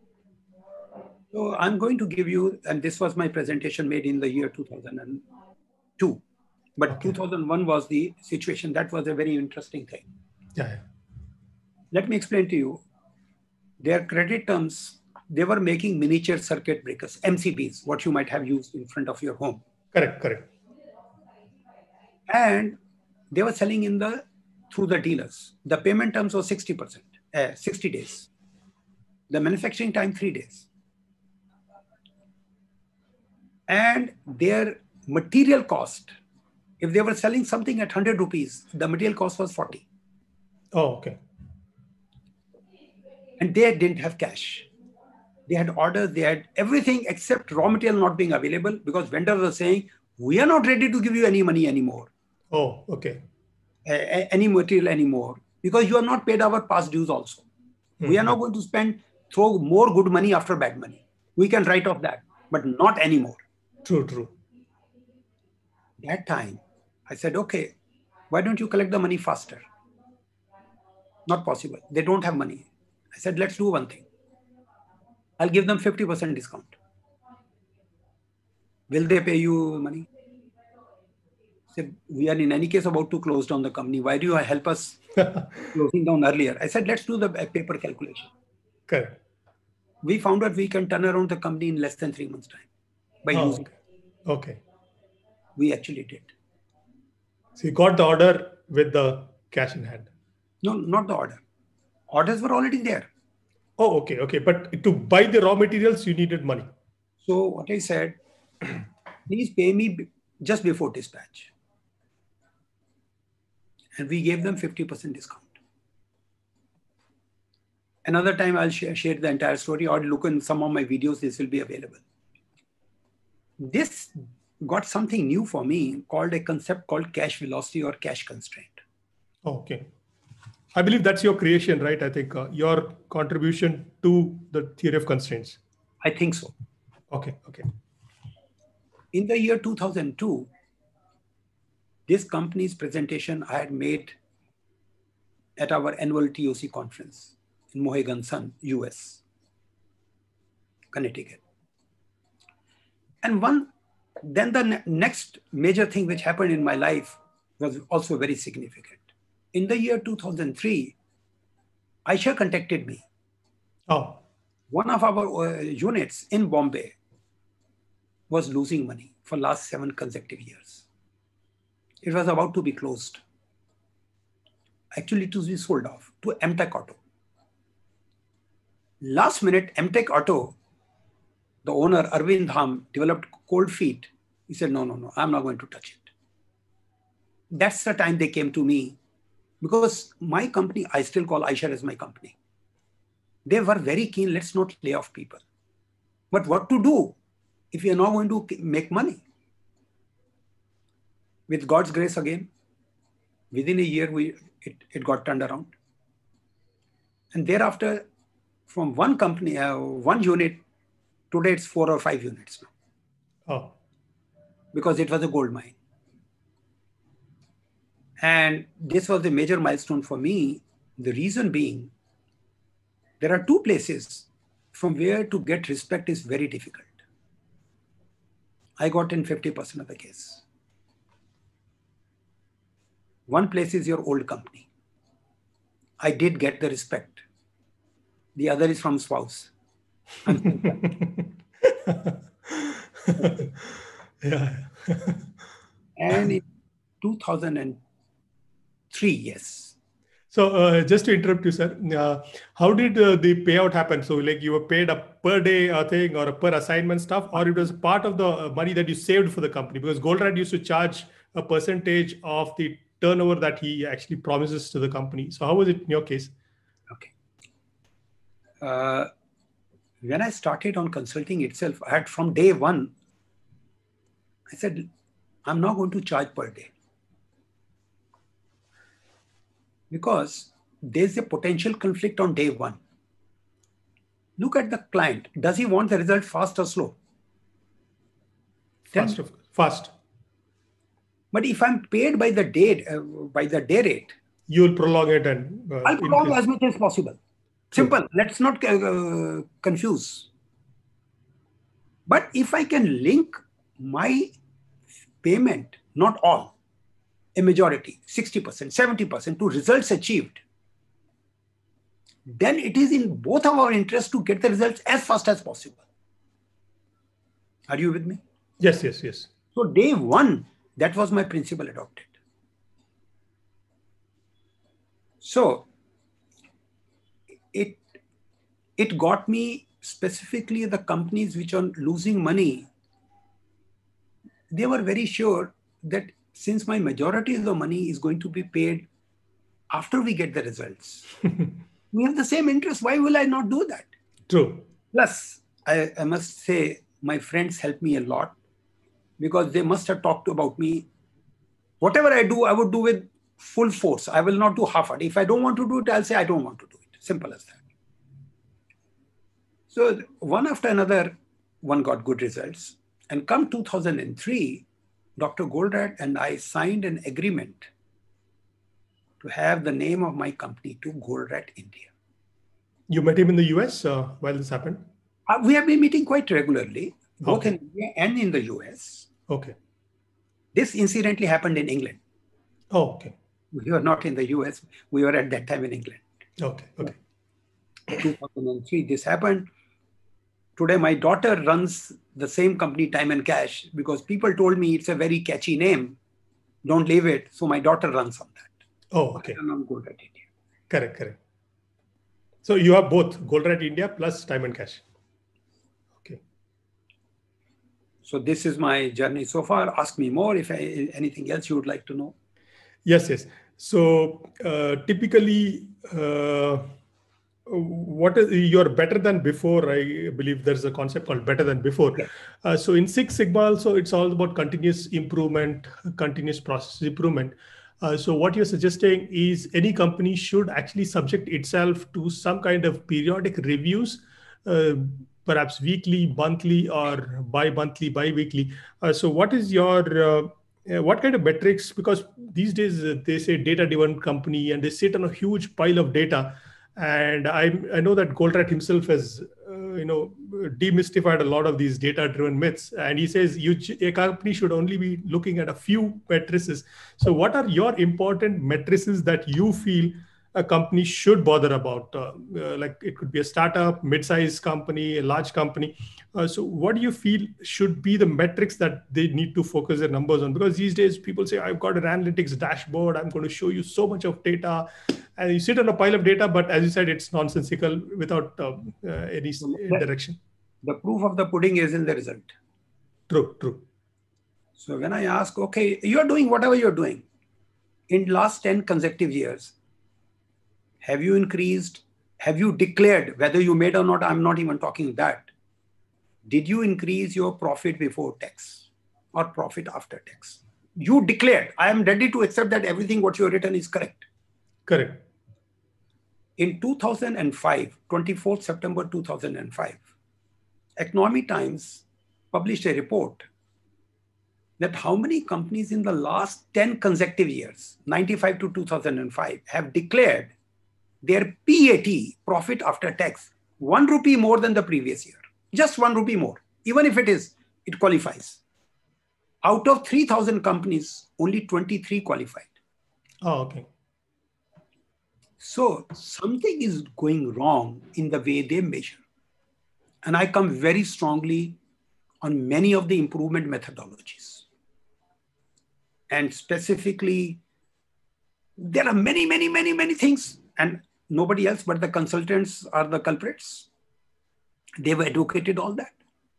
So I'm going to give you, and this was my presentation made in the year two thousand two. But okay. two thousand one was the situation. That was a very interesting thing. Yeah, yeah. Let me explain to you. Their credit terms, they were making miniature circuit breakers, M C Bs, what you might have used in front of your home. Correct, correct. And they were selling in the through the dealers. The payment terms was sixty percent, uh, sixty days. The manufacturing time, three days. And their material cost, if they were selling something at one hundred rupees, the material cost was forty. Oh, okay. And they didn't have cash. They had orders, they had everything except raw material not being available, because vendors were saying, we are not ready to give you any money anymore. Oh, okay. Uh, any material anymore, because you are not paid our past dues also. Mm-hmm. We are not going to spend, throw more good money after bad money. We can write off that, but not anymore. True, true. That time, I said, okay, why don't you collect the money faster? Not possible. They don't have money. I said, let's do one thing. I'll give them fifty percent discount. Will they pay you money? I said, we are in any case about to close down the company. Why do you help us closing down earlier? I said, let's do the paper calculation. Correct. We found out we can turn around the company in less than three months' time by oh, using okay. okay. We actually did. So you got the order with the cash in hand? No, not the order. Orders were already there. Oh, okay, okay. But to buy the raw materials, you needed money. So what I said, please pay me just before dispatch. And we gave them fifty percent discount. Another time I'll share, share the entire story, or look in some of my videos, this will be available. This got something new for me called a concept called cash velocity or cash constraint. Oh, okay. I believe that's your creation, right? I think uh, your contribution to the theory of constraints. I think so. Okay, okay. In the year two thousand two, this company's presentation I had made at our annual T O C conference in Mohegan Sun, U S, Connecticut. And one, then the ne next major thing which happened in my life was also very significant. In the year two thousand three, Eicher contacted me. Oh. One of our uh, units in Bombay was losing money for last seven consecutive years. It was about to be closed. Actually, to be sold off to M Tech Auto. Last minute, M Tech Auto, the owner, Arvind Dham, developed cold feet. He said, no, no, no, I'm not going to touch it. That's the time they came to me, because my company, I still call Eicher as my company. They were very keen, let's not lay off people. But what to do if you're not going to make money? With God's grace again, within a year, we it, it got turned around. And thereafter, from one company, uh, one unit, today it's four or five units now. Oh. Because it was a gold mine. And this was a major milestone for me. The reason being, there are two places from where to get respect is very difficult. I got in fifty percent of the case. One place is your old company. I did get the respect. The other is from spouse. Yeah. And in two thousand three, yes. So uh, just to interrupt you, sir, uh, how did uh, the payout happen? So like you were paid a per day uh, thing or a per assignment stuff, or it was part of the uh, money that you saved for the company? Because Goldratt used to charge a percentage of the turnover that he actually promises to the company. So how was it in your case? Okay. Uh, when I started on consulting itself, I had from day one, I said, I'm not going to charge per day. Because there's a potential conflict on day one. Look at the client. Does he want the result fast or slow? Fast. Then, fast. But if I'm paid by the day, uh, by the day rate, you will prolong it and uh, I'll prolong increase. As much as possible. Simple. Sure. Let's not uh, confuse. But if I can link my payment, not all, a majority, sixty percent, seventy percent to results achieved, then it is in both of our interests to get the results as fast as possible. Are you with me? Yes, yes, yes. So day one, that was my principle adopted. So it, it got me specifically the companies which are losing money. They were very sure that since my majority of the money is going to be paid after we get the results, we have the same interest. Why will I not do that? True. Plus, I, I must say, my friends helped me a lot because they must have talked about me. Whatever I do, I would do with full force. I will not do half-hearted. If I don't want to do it, I'll say I don't want to do it. Simple as that. So one after another, one got good results. And come two thousand three, Doctor Goldratt and I signed an agreement to have the name of my company to Goldratt India. You met him in the U S uh, while this happened? Uh, we have been meeting quite regularly, both Okay. in India and in the U S. Okay. This incidentally happened in England. Oh, okay. We were not in the U S. We were at that time in England. Okay. Okay. two thousand three, this happened. Today, my daughter runs the same company, Time and Cash, because people told me it's a very catchy name. Don't leave it. So my daughter runs on that. Oh, okay. I'm on Goldratt India. Correct, correct. So you have both Goldratt India plus Time and Cash. Okay. So this is my journey so far. Ask me more if I, anything else you would like to know. Yes, yes. So uh, typically, uh, what is you're better than before? I believe there's a concept called better than before. Okay. Uh, so in Six Sigma also, it's all about continuous improvement, continuous process improvement. Uh, so what you're suggesting is any company should actually subject itself to some kind of periodic reviews, uh, perhaps weekly, monthly, or bi-monthly, bi-weekly. Uh, so what is your, uh, uh, what kind of metrics? Because these days uh, they say data-driven company and they sit on a huge pile of data. And I, I know that Goldratt himself has, uh, you know, demystified a lot of these data-driven myths. And he says you, a company should only be looking at a few matrices. So what are your important matrices that you feel a company should bother about? Uh, uh, like it could be a startup, mid-sized company, a large company. Uh, so what do you feel should be the metrics that they need to focus their numbers on? Because these days people say, I've got an analytics dashboard. I'm going to show you so much of data. And you sit on a pile of data, but as you said, it's nonsensical without um, uh, any direction. The proof of the pudding is in the result. True, true. So when I ask, okay, you're doing whatever you're doing. In last ten consecutive years, have you increased, have you declared, whether you made or not, I'm not even talking that. Did you increase your profit before tax or profit after tax? You declared, I am ready to accept that everything what you have written is correct. Correct. In two thousand five, twenty-fourth September two thousand five, Economic Times published a report that how many companies in the last ten consecutive years, ninety-five to two thousand five, have declared their P A T, profit after tax, one rupee more than the previous year. Just one rupee more. Even if it is, it qualifies. Out of three thousand companies, only twenty-three qualified. Oh, okay. So something is going wrong in the way they measure. And I come very strongly on many of the improvement methodologies. And specifically, there are many, many, many, many things. And nobody else but the consultants are the culprits. They've advocated all that.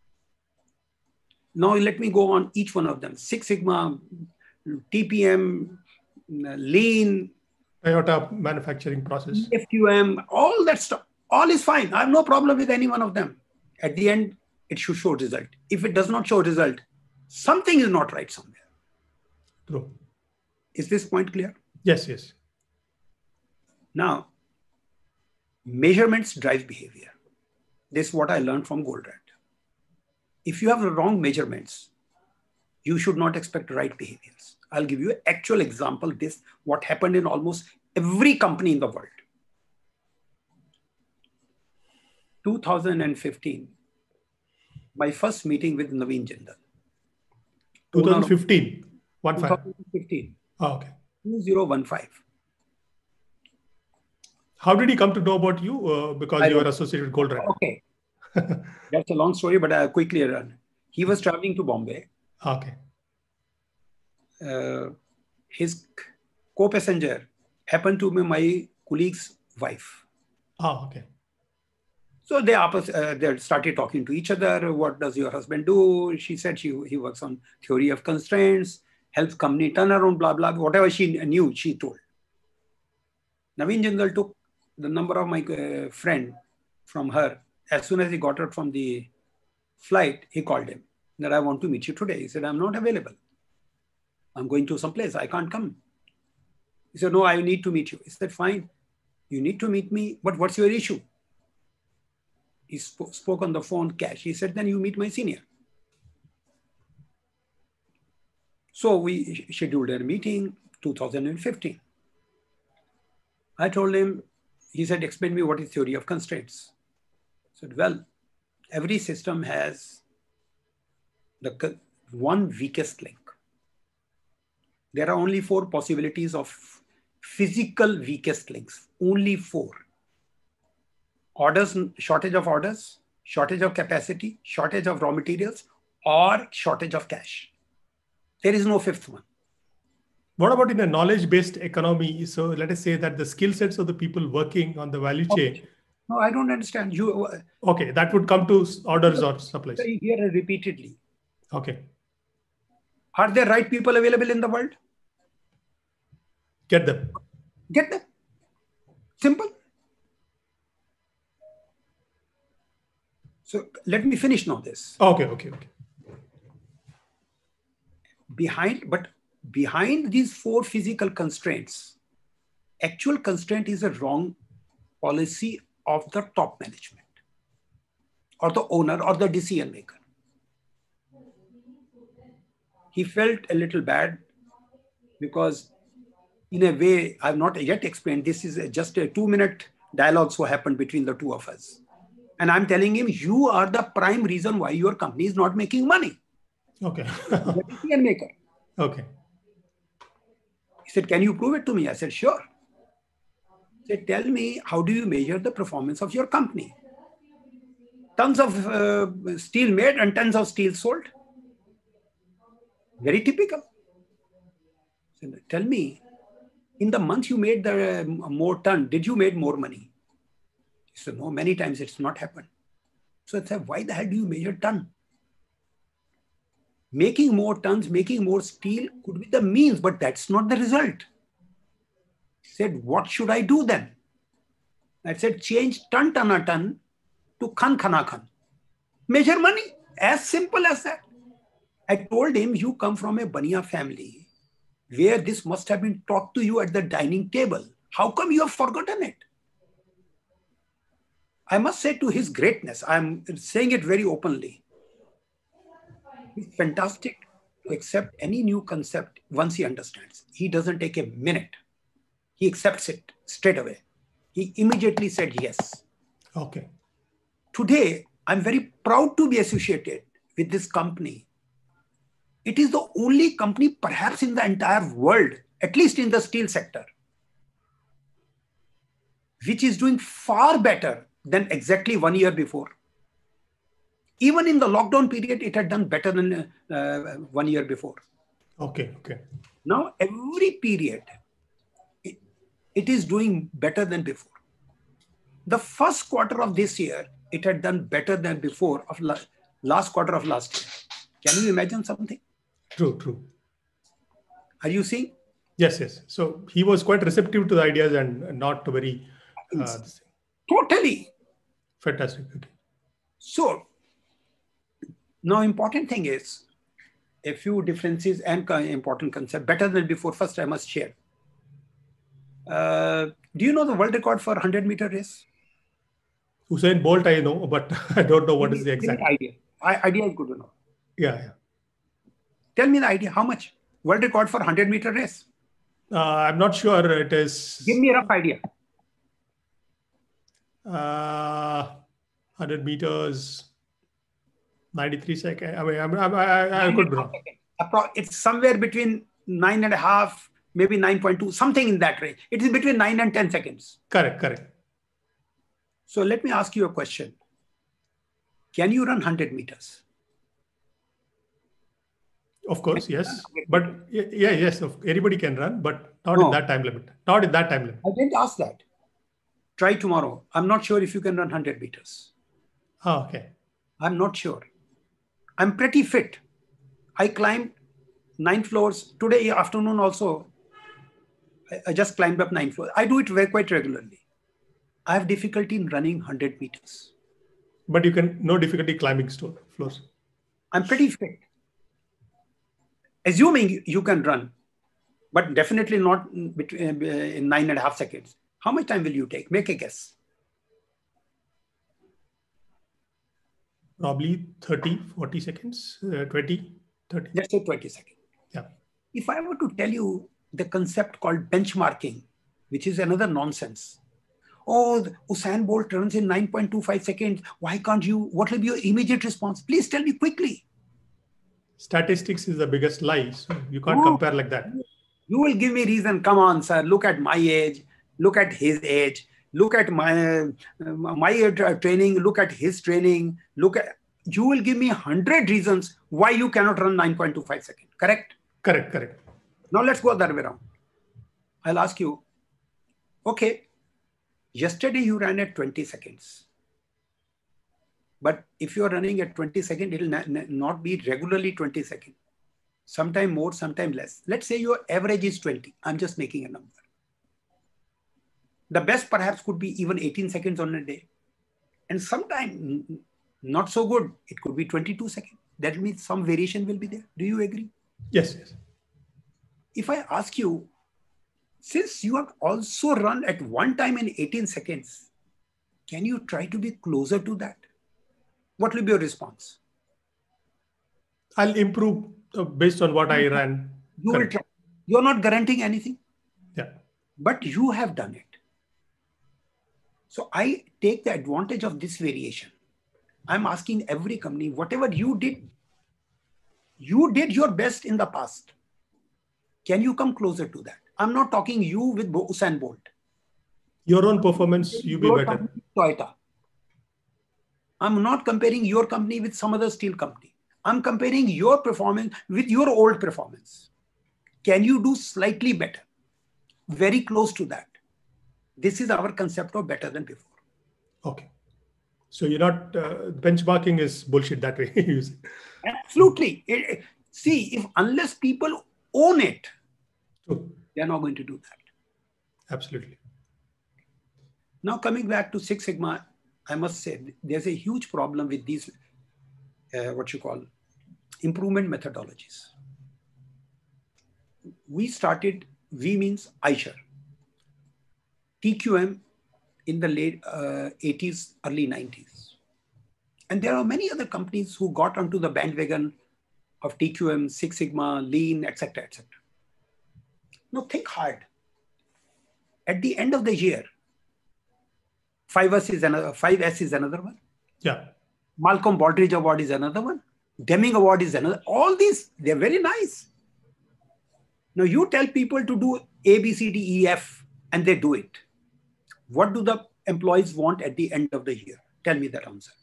Now let me go on each one of them. Six Sigma, T P M, Lean, Toyota manufacturing process, F Q M, all that stuff, all is fine. I have no problem with any one of them. At the end, it should show result. If it does not show result, something is not right somewhere. True. Is this point clear? Yes, yes. Now, measurements drive behavior. This is what I learned from Goldratt. If you have the wrong measurements, you should not expect right behaviors. I'll give you an actual example. This what happened in almost every company in the world. two thousand fifteen, my first meeting with Naveen Jindal. twenty fifteen. One five. twenty fifteen. Oh, okay. two thousand fifteen. How did he come to know about you? Uh, because I you don't- are associated with Goldratt. Okay. That's a long story, but I'll quickly run. He was traveling to Bombay. Okay. Uh, his co-passenger happened to be my colleague's wife. Oh, okay. So they, uh, they started talking to each other. What does your husband do? She said she, he works on theory of constraints, helps company turn around, blah, blah, whatever she knew, she told. Naveen Jindal took the number of my uh, friend from her. As soon as he got out from the flight, he called him that I want to meet you today. He said, I'm not available. I'm going to some place. I can't come. He said, no, I need to meet you. He said, fine. You need to meet me, but what's your issue? He sp spoke on the phone cash. He said, then you meet my senior. So we scheduled a meeting, two thousand fifteen. I told him, he said, explain me what is theory of constraints. I said, well, every system has the one weakest link. There are only four possibilities of physical weakest links, only four. Orders, shortage of orders, shortage of capacity, shortage of raw materials, or shortage of cash. There is no fifth one. What about in a knowledge-based economy? So let us say that the skill sets of the people working on the value chain. Okay. No, I don't understand. You. Okay, that would come to orders or supplies. You hear it repeatedly. Okay. Are there right people available in the world? Get them. Get them. Simple. So let me finish now this. Okay, okay, okay. Behind, but behind these four physical constraints, actual constraint is a wrong policy of the top management or the owner or the decision maker. He felt a little bad because in a way, I've not yet explained, this is just a two minute dialogue so happened between the two of us. And I'm telling him, you are the prime reason why your company is not making money. Okay. The decision maker. Okay. He said, can you prove it to me? I said, sure. He said, tell me, how do you measure the performance of your company? Tons of uh, steel made and tons of steel sold. Very typical. He said, tell me, in the month you made the uh, more ton, did you make more money? He said, no, many times it's not happened. So I said, why the hell do you measure ton? Making more tons, making more steel could be the means, but that's not the result. He said, what should I do then? I said, change ton tana ton to khan khana khan. Measure money, as simple as that. I told him, you come from a Bania family where this must have been taught to you at the dining table. How come you have forgotten it? I must say to his greatness, I'm saying it very openly. It's fantastic to accept any new concept once he understands. He doesn't take a minute. He accepts it straight away. He immediately said yes. Okay. Today, I'm very proud to be associated with this company. It is the only company perhaps in the entire world, at least in the steel sector, which is doing far better than exactly one year before. Even in the lockdown period, it had done better than uh, one year before. Okay, okay. Now, every period, it, it is doing better than before. The first quarter of this year, it had done better than before of la last quarter of last year. Can you imagine something? True, true. Are you seeing? Yes, yes. So he was quite receptive to the ideas and not very... Uh, totally. Fantastic. Okay. So, now important thing is a few differences and important concept better than before. First, I must share. Uh, do you know the world record for one hundred meter race? Usain Bolt, I know, but I don't know what is the exact idea. I, idea is good to know. Yeah, yeah. Tell me the idea. How much? World record for one hundred meter race? Uh, I'm not sure it is. Give me a rough idea. Uh, one hundred meters, ninety-three seconds. I mean, I'm, I'm, I, I could be wrong. It's somewhere between nine and a half, maybe nine point two, something in that range. It is between nine and ten seconds. Correct, correct. So let me ask you a question. Can you run one hundred meters? Of course, yes. But yeah, yes, anybody can run, but not no. in that time limit. Not in that time limit. I didn't ask that. Try tomorrow. I'm not sure if you can run one hundred meters. Oh, okay. I'm not sure. I'm pretty fit. I climbed nine floors. Today afternoon also, I, I just climbed up nine floors. I do it very quite regularly. I have difficulty in running one hundred meters. But you can, no difficulty climbing store, floors. I'm pretty fit. Assuming you can run, but definitely not between, uh, in nine and a half seconds. How much time will you take? Make a guess. Probably thirty, forty seconds, uh, twenty, thirty. Let's say twenty seconds. Yeah. If I were to tell you the concept called benchmarking, which is another nonsense. Oh, Usain Bolt runs in nine point two five seconds. Why can't you? What will be your immediate response? Please tell me quickly. Statistics is the biggest lie. So you can't No. compare like that. You will give me reason. Come on, sir. Look at my age. Look at his age. Look at my uh, my training. Look at his training. Look at. You will give me a hundred reasons why you cannot run nine point two five seconds. Correct? Correct, correct. Now let's go the other way around. I'll ask you. Okay. Yesterday you ran at twenty seconds. But if you're running at twenty seconds, it will not be regularly twenty seconds. Sometime more, sometime less. Let's say your average is twenty. I'm just making a number. The best perhaps could be even eighteen seconds on a day. And sometime not so good. It could be twenty-two seconds. That means some variation will be there. Do you agree? Yes, yes. If I ask you, since you have also run at one time in eighteen seconds, can you try to be closer to that? What will be your response? I'll improve uh, based on what I ran. You will try. You're not guaranteeing anything. Yeah. But you have done it. So I take the advantage of this variation. I'm asking every company, whatever you did, you did your best in the past. Can you come closer to that? I'm not talking you with Usain Bolt. Your own performance, you be Your better. company, Toyota. I'm not comparing your company with some other steel company. I'm comparing your performance with your old performance. Can you do slightly better? Very close to that. This is our concept of better than before. Okay. So you're not, uh, benchmarking is bullshit that way. Absolutely. It, it, see, if unless people own it, True. they're not going to do that. Absolutely. Now coming back to Six Sigma, I must say there's a huge problem with these, uh, what you call, improvement methodologies. We started, we means Eicher, T Q M in the late uh, eighties, early nineties. And there are many other companies who got onto the bandwagon of T Q M, Six Sigma, Lean, et cetera, et cetera. Now think hard. At the end of the year, five S is another, five S is another one. Yeah. Malcolm Baldrige Award is another one. Deming Award is another. All these, they're very nice. Now you tell people to do A, B, C, D, E, F, and they do it. What do the employees want at the end of the year? Tell me that answer.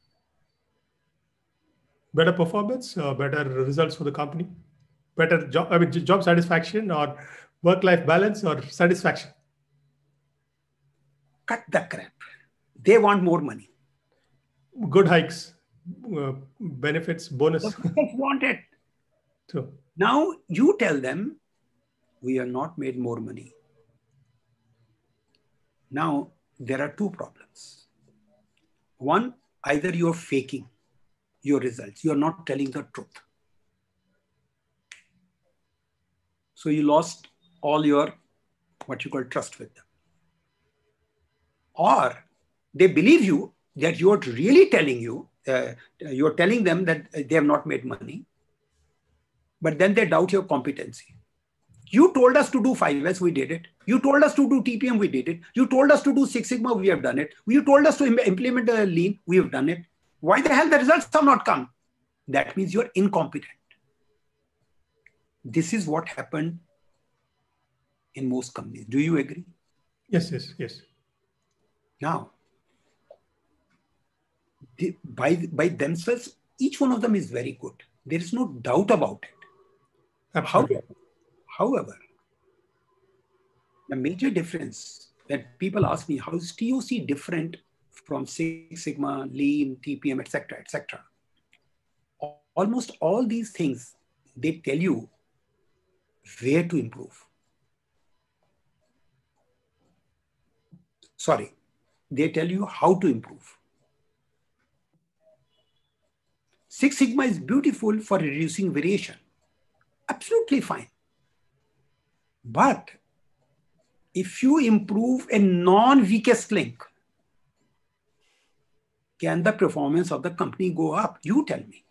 Better performance, uh, better results for the company, better job, I mean, job satisfaction or work-life balance or satisfaction. Cut the crap. They want more money. Good hikes, uh, benefits, bonus. The workers want it. True. Now you tell them, we are not made more money. Now there are two problems. One, either you're faking your results. You're not telling the truth. So you lost all your, what you call, trust with them. Or they believe you that you're really telling you, uh, you're telling them that they have not made money, but then they doubt your competency. You told us to do five S, we did it. You told us to do T P M, we did it. You told us to do Six Sigma, we have done it. You told us to im implement a Lean, we have done it. Why the hell the results have not come? That means you're incompetent. This is what happened in most companies. Do you agree? Yes, yes, yes. Now, the, by, by themselves, each one of them is very good. There is no doubt about it. Absolutely. However, however, the major difference that people ask me, how is T O C different from Six Sigma, Lean, T P M, et cetera, et cetera. Almost all these things, they tell you where to improve. Sorry, they tell you how to improve. Six Sigma is beautiful for reducing variation. Absolutely fine. But if you improve a non-weakest link, can the performance of the company go up? You tell me.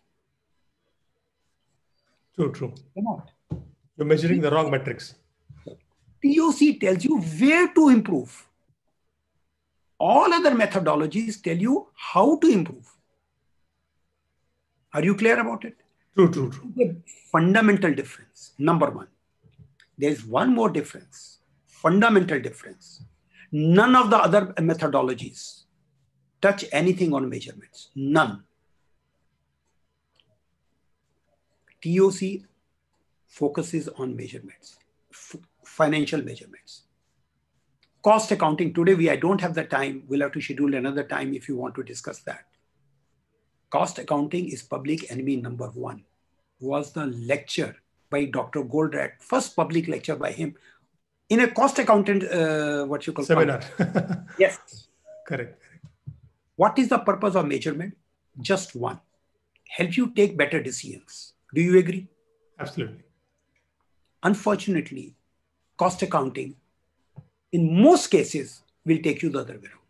True, true. Cannot. You're measuring the wrong metrics. T O C tells you where to improve. All other methodologies tell you how to improve. Are you clear about it? True, true, true. The fundamental difference, number one. There's one more difference, fundamental difference. None of the other methodologies touch anything on measurements, none. T O C focuses on measurements, financial measurements. Cost accounting, today we, I don't have the time, we'll have to schedule another time if you want to discuss that. Cost accounting is public enemy number one. Was the lecture by Doctor Goldratt, first public lecture by him in a cost accountant, uh, what you call seminar. Yes. Correct. What is the purpose of measurement? Just one, help you take better decisions. Do you agree? Absolutely. Unfortunately, cost accounting, in most cases, will take you the other way around.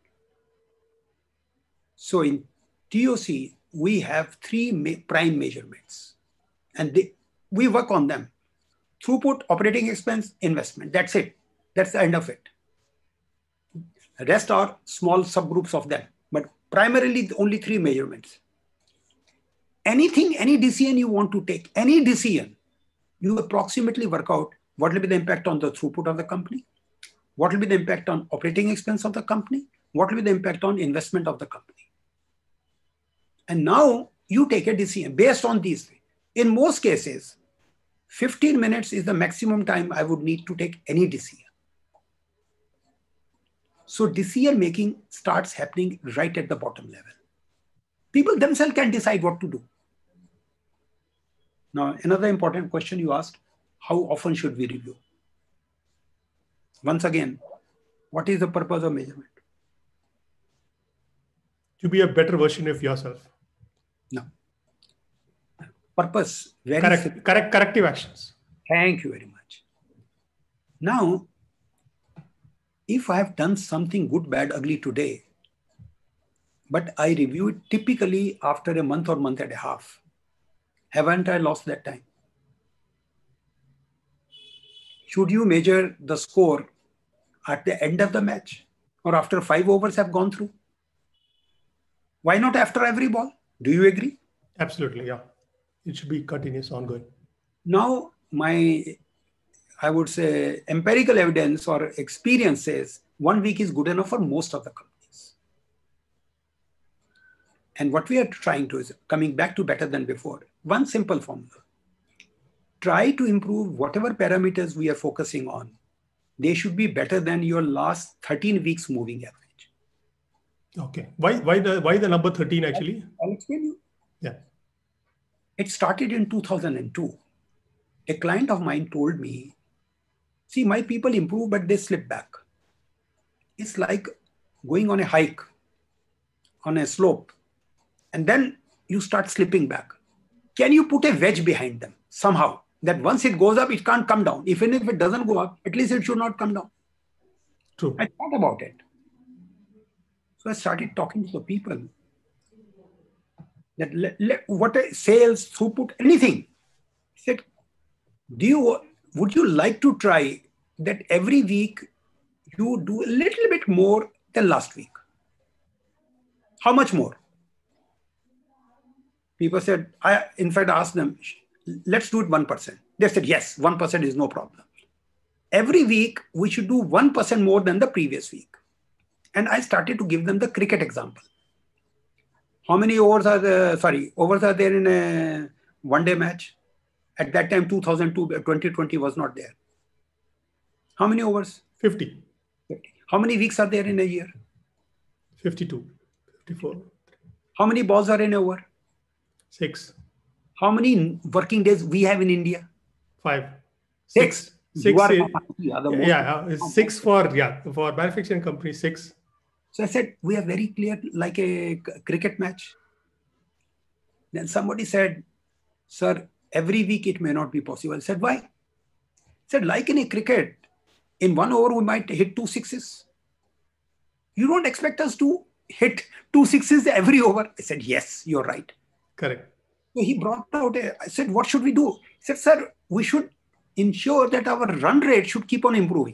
So in T O C, we have three ma prime measurements, and they, we work on them. Throughput, operating expense, investment. That's it. That's the end of it. The rest are small subgroups of them, but primarily only three measurements. Anything, any decision you want to take, any decision, you approximately work out what will be the impact on the throughput of the company, what will be the impact on operating expense of the company, what will be the impact on investment of the company. And now you take a decision based on these things. In most cases, fifteen minutes is the maximum time I would need to take any decision. So decision making starts happening right at the bottom level. People themselves can decide what to do. Now, another important question you asked, how often should we review? Once again, what is the purpose of measurement? To be a better version of yourself. No. Purpose. Very correct, correct, corrective actions. Thank you very much. Now, if I have done something good, bad, ugly today, but I review it typically after a month or month and a half, haven't I lost that time? Should you measure the score at the end of the match or after five overs have gone through? Why not after every ball? Do you agree? Absolutely, yeah. It should be continuous, ongoing. Now, my, I would say, empirical evidence or experience says one week is good enough for most of the companies. And what we are trying to is coming back to better than before. One simple formula. Try to improve whatever parameters we are focusing on. They should be better than your last thirteen weeks moving average. Okay. Why, why, the, why the number thirteen actually? I'll explain you. Yeah. It started in two thousand two. A client of mine told me, see, my people improve, but they slip back. It's like going on a hike on a slope, and then you start slipping back. Can you put a wedge behind them somehow? That once it goes up, it can't come down. Even if it doesn't go up, at least it should not come down. True. I thought about it. So I started talking to the people. That let, let, what a sales, throughput, anything. I said, do you, would you like to try that every week you do a little bit more than last week? How much more? People said, I in fact asked them, let's do it one percent. They said, yes, one percent is no problem. Every week we should do one percent more than the previous week. And I started to give them the cricket example. How many overs are the, sorry, overs are there in a one-day match? At that time, two thousand two, twenty twenty was not there. How many overs? fifty. fifty. How many weeks are there in a year? fifty-two, fifty-four. How many balls are in a over? Six. How many working days we have in India? Five. Six. Six. You are six yeah, the yeah, uh, six for, yeah, for manufacturing company, six. So I said, we are very clear, like a cricket match. Then somebody said, sir, every week it may not be possible. I said, why? I said, like in a cricket, in one over we might hit two sixes. You don't expect us to hit two sixes every over. I said, yes, you're right. Correct. So he brought out, a, I said, what should we do? He said, sir, we should ensure that our run rate should keep on improving.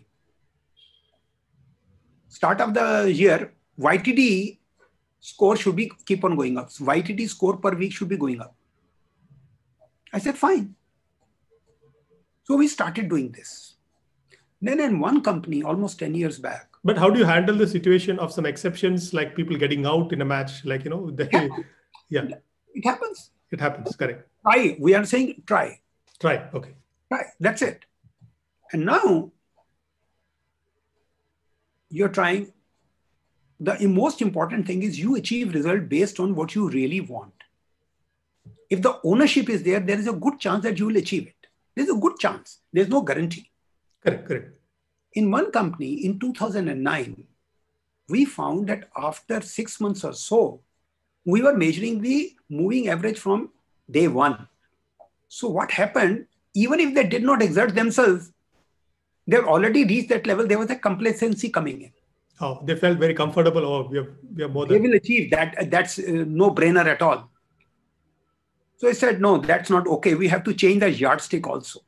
Start of the year, Y T D score should be keep on going up. Y T D score per week should be going up. I said, fine. So we started doing this. Then in one company, almost ten years back. But how do you handle the situation of some exceptions, like people getting out in a match? Like, you know, they, Yeah. yeah. It happens. It happens, correct. Try. We are saying try. Try, okay. Try. That's it. And now you're trying. The most important thing is you achieve result based on what you really want. If the ownership is there, there is a good chance that you will achieve it. There's a good chance. There's no guarantee. Correct, correct. In one company in two thousand nine, we found that after six months or so, we were measuring the moving average from day one. So what happened, even if they did not exert themselves, they've already reached that level. There was a complacency coming in. Oh, they felt very comfortable. Oh, we have, we have more than... They will achieve that. That's uh, no brainer at all. So I said, no, that's not okay. We have to change the yardstick also.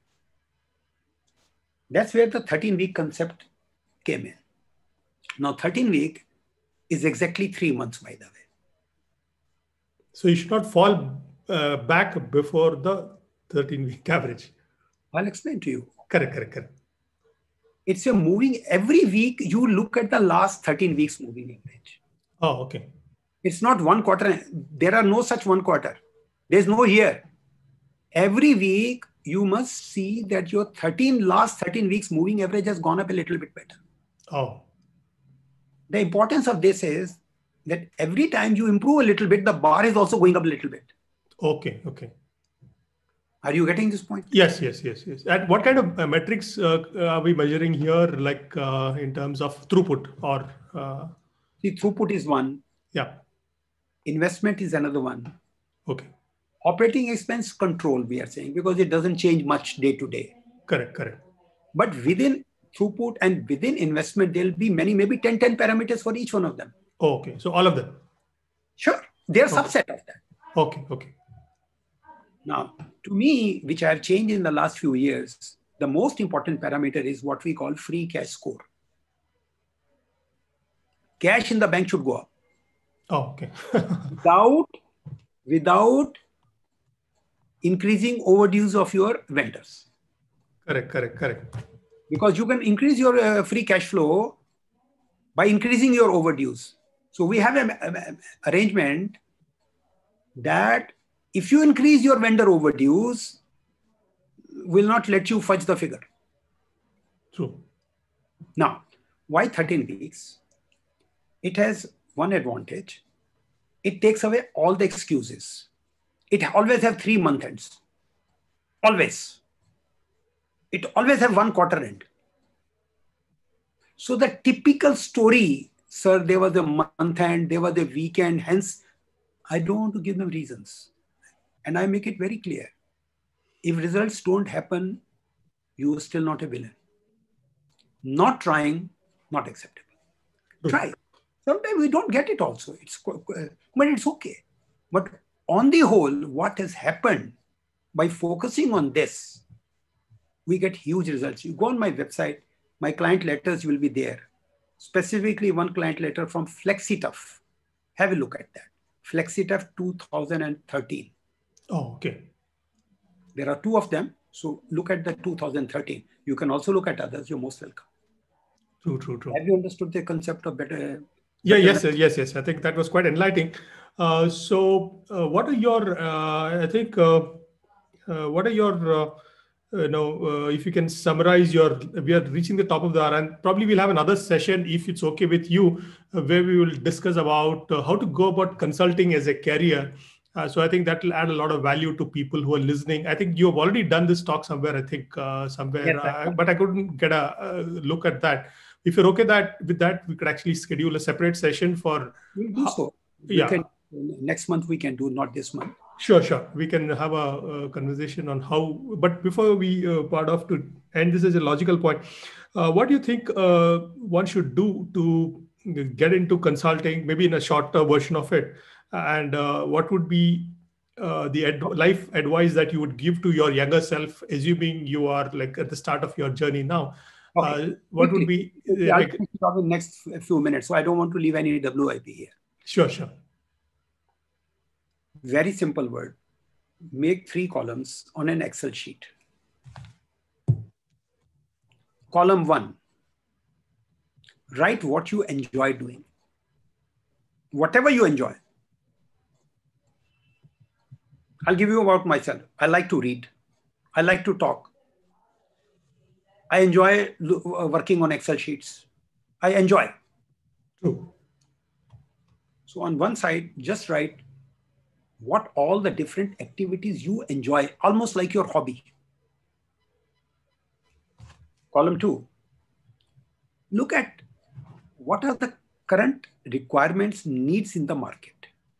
That's where the thirteen week concept came in. Now, thirteen week is exactly three months, by the way. So you should not fall uh, back before the thirteen week average. I'll explain to you. Correct, correct, correct. It's a moving, every week you look at the last thirteen weeks moving average. Oh, okay. It's not one quarter. There are no such one quarter. There's no year. Every week you must see that your thirteen last thirteen weeks moving average has gone up a little bit better. Oh. The importance of this is that every time you improve a little bit, the bar is also going up a little bit. Okay, okay. Are you getting this point? Yes, yes, yes, yes. And what kind of uh, metrics uh, are we measuring here, like uh, in terms of throughput or? Uh... See, throughput is one. Yeah. Investment is another one. Okay. Operating expense control, we are saying, because it doesn't change much day to day. Correct, correct. But within throughput and within investment, there'll be many, maybe ten, ten parameters for each one of them. Oh, okay. So all of them? Sure. They're okay. subset of that. Okay, okay. Now, to me, which I have changed in the last few years, the most important parameter is what we call free cash score. Cash in the bank should go up. Oh, okay. without, without increasing overdues of your vendors. Correct, correct, correct. Because you can increase your uh, free cash flow by increasing your overdues. So we have an arrangement that if you increase your vendor overdues, will not let you fudge the figure. True. Now, why thirteen weeks? It has one advantage. It takes away all the excuses. It always have three month ends. Always. It always have one quarter end. So the typical story, sir, there was a month end, there was a weekend, hence I don't want to give them reasons. And I make it very clear. If results don't happen, you are still not a villain. Not trying, not acceptable. Try. Sometimes we don't get it also. It's, but it's okay. But on the whole, what has happened by focusing on this, we get huge results. You go on my website, my client letters will be there. Specifically one client letter from FlexiTough. Have a look at that. FlexiTough two thousand thirteen. Oh, okay. There are two of them. So look at the two thousand thirteen. You can also look at others. You're most welcome. True, true, true. Have you understood the concept of better? Yeah, better yes, yes, yes. I think that was quite enlightening. Uh, so uh, what are your, uh, I think, uh, uh, what are your uh, uh, you know, uh, if you can summarize your, we are reaching the top of the hour, and probably we'll have another session if it's okay with you, uh, where we will discuss about uh, how to go about consulting as a career. Uh, so I think that will add a lot of value to people who are listening. I think you have already done this talk somewhere, I think uh, somewhere, Yes, uh, but I couldn't get a uh, look at that. If you're okay that with that, we could actually schedule a separate session for. We'll do so. We Yeah. Can, next month we can do, not this month. Sure, sure. We can have a, a conversation on how, but before we uh, part off to end, this is a logical point. Uh, what do you think uh, one should do to get into consulting, maybe in a shorter version of it? And uh, what would be uh, the ad- life advice that you would give to your younger self, assuming you are like at the start of your journey now? Okay. Uh, what Quickly. would be Okay, I'll like? talk in the next few minutes, so I don't want to leave any W I P here. Sure, sure. Very simple word. Make three columns on an Excel sheet. Column one, write what you enjoy doing. Whatever you enjoy. I'll give you about myself. I like to read. I like to talk. I enjoy working on Excel sheets. I enjoy. True. So on one side, just write what all the different activities you enjoy, almost like your hobby. Column two, look at what are the current requirements, needs in the market.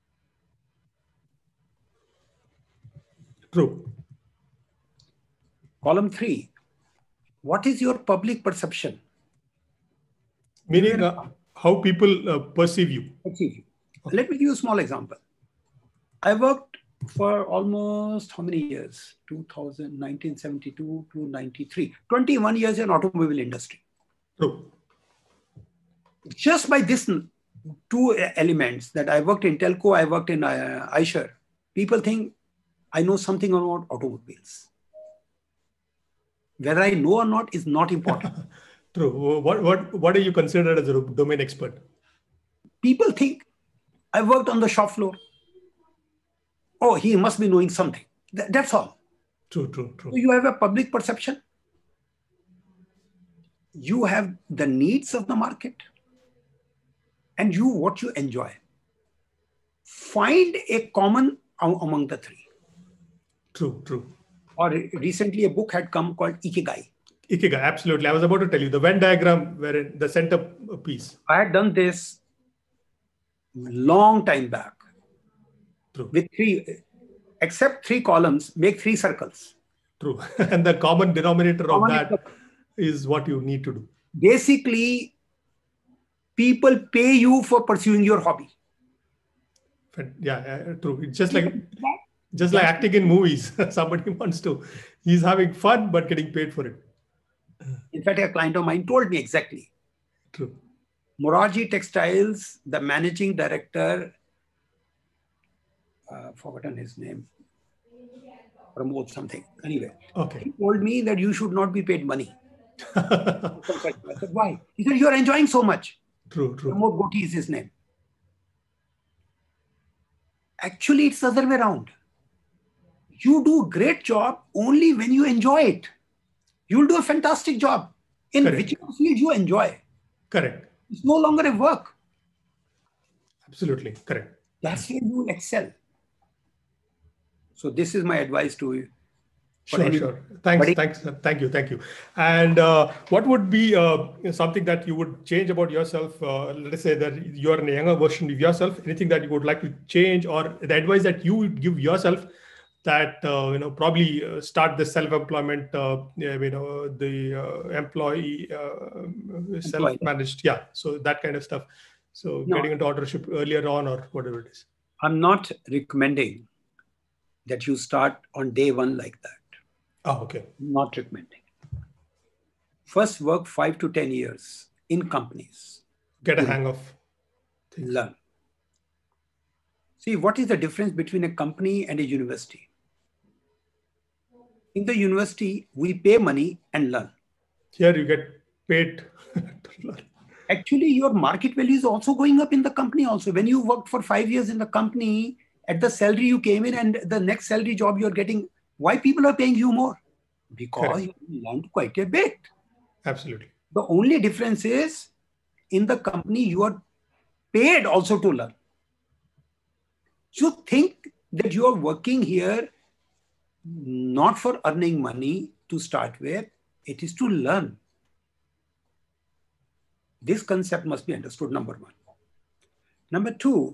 True. Column three, what is your public perception? Meaning uh, how people uh, perceive you. Perceive you. Okay. Let me give you a small example. I worked for almost how many years? two thousand, nineteen seventy-two to ninety-three. twenty-one years in automobile industry. True. Just by this two elements that I worked in telco, I worked in uh, Eicher, people think I know something about automobiles. Whether I know or not is not important. True. What, what, what are you considered as a domain expert? People think I worked on the shop floor. Oh, he must be knowing something. Th- that's all. True, true, true. So you have a public perception. You have the needs of the market. And you, what you enjoy. Find a common among the three. True, true. Or recently a book had come called Ikigai. Ikigai, absolutely. I was about to tell you the Venn diagram wherein the center piece. I had done this long time back. True. With three, except three columns, make three circles. True. And the common denominator common of that is what you need to do. Basically, people pay you for pursuing your hobby. Yeah, true. It's just like just like acting in movies. Somebody wants to, he's having fun but getting paid for it. In fact, a client of mine told me exactly. True. Moraji Textiles, the managing director, uh, forgotten his name, Pramod something. Anyway, okay. He told me that you should not be paid money. I said, why? He said, you're enjoying so much. True, true. Pramod Goti is his name. Actually, it's the other way around. You do a great job only when you enjoy it. You'll do a fantastic job in Correct. whichever field you enjoy. Correct. It's no longer a work. Absolutely. Correct. That's where you will excel. So this is my advice to you. Sure, any, sure. Thanks, it, thanks, thank you, thank you. And uh, what would be uh, something that you would change about yourself? Uh, let's say that you're in a younger version of yourself. Anything that you would like to change, or the advice that you would give yourself that uh, you know probably uh, start the self-employment, uh, you know, the uh, employee uh, self-managed, yeah. So that kind of stuff. So no. getting into authorship earlier on, or whatever it is. I'm not recommending that you start on day one like that. Oh, okay. Not recommending. First, work five to ten years in companies. Get a hang of things. Learn. See, what is the difference between a company and a university? In the university, we pay money and learn. Here you get paid to learn. Actually, your market value is also going up in the company also. When you worked for five years in the company, at the salary you came in and the next salary job you're getting, why people are paying you more? because Correct. You learned quite a bit. Absolutely. The only difference is in the company you are paid also to learn. You think that you are working here not for earning money to start with, it is to learn. This concept must be understood, number one. Number two,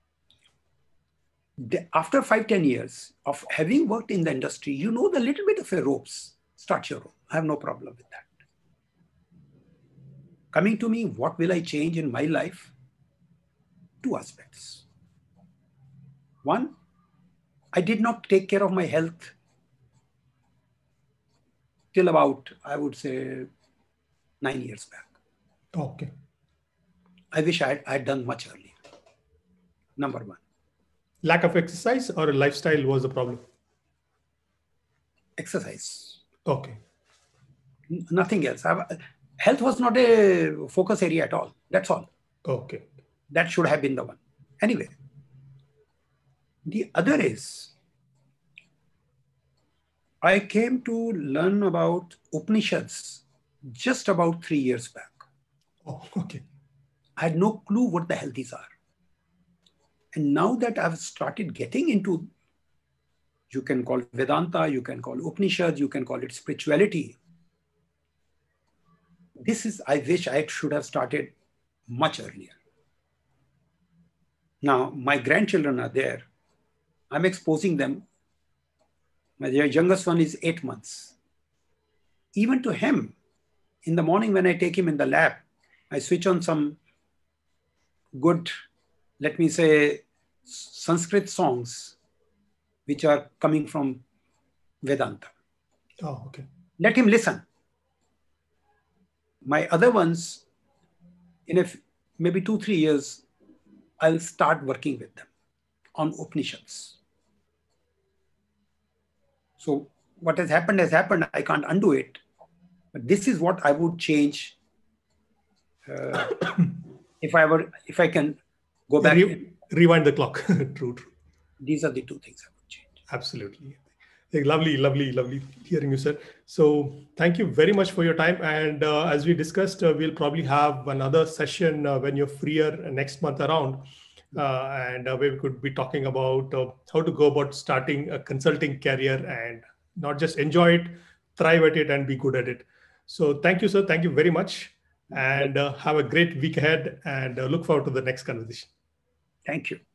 after five, ten years of having worked in the industry, you know the little bit of a ropes. Start your own. I have no problem with that. Coming to me, what will I change in my life? Two aspects. One, I did not take care of my health till about, I would say, nine years back. Okay. I wish I had, I had done much earlier. Number one. Lack of exercise or a lifestyle was the problem? Exercise. Okay. N- nothing else. I've, health was not a focus area at all. That's all. Okay. That should have been the one. Anyway. The other is, I came to learn about Upanishads just about three years back. Oh, okay. I had no clue what the hell these are. And now that I've started getting into, you can call it Vedanta, you can call it Upanishads, you can call it spirituality. This is, I wish I should have started much earlier. Now, my grandchildren are there. I'm exposing them. My youngest one is eight months. Even to him, in the morning when I take him in the lab, I switch on some good, let me say, Sanskrit songs, which are coming from Vedanta. Oh, okay. Let him listen. My other ones, in a, maybe two, three years, I'll start working with them on Upanishads. So what has happened has happened. I can't undo it. But this is what I would change uh, if I were, if I can go back. Re- rewind the clock. True, true. These are the two things I would change. Absolutely. Lovely, lovely, lovely hearing you, sir. So thank you very much for your time. And uh, as we discussed, uh, we'll probably have another session uh, when you're freer next month around. Uh, and uh, we could be talking about uh, how to go about starting a consulting career and not just enjoy it, thrive at it, and be good at it. So thank you, sir. Thank you very much. And uh, have a great week ahead, and uh, look forward to the next conversation. Thank you.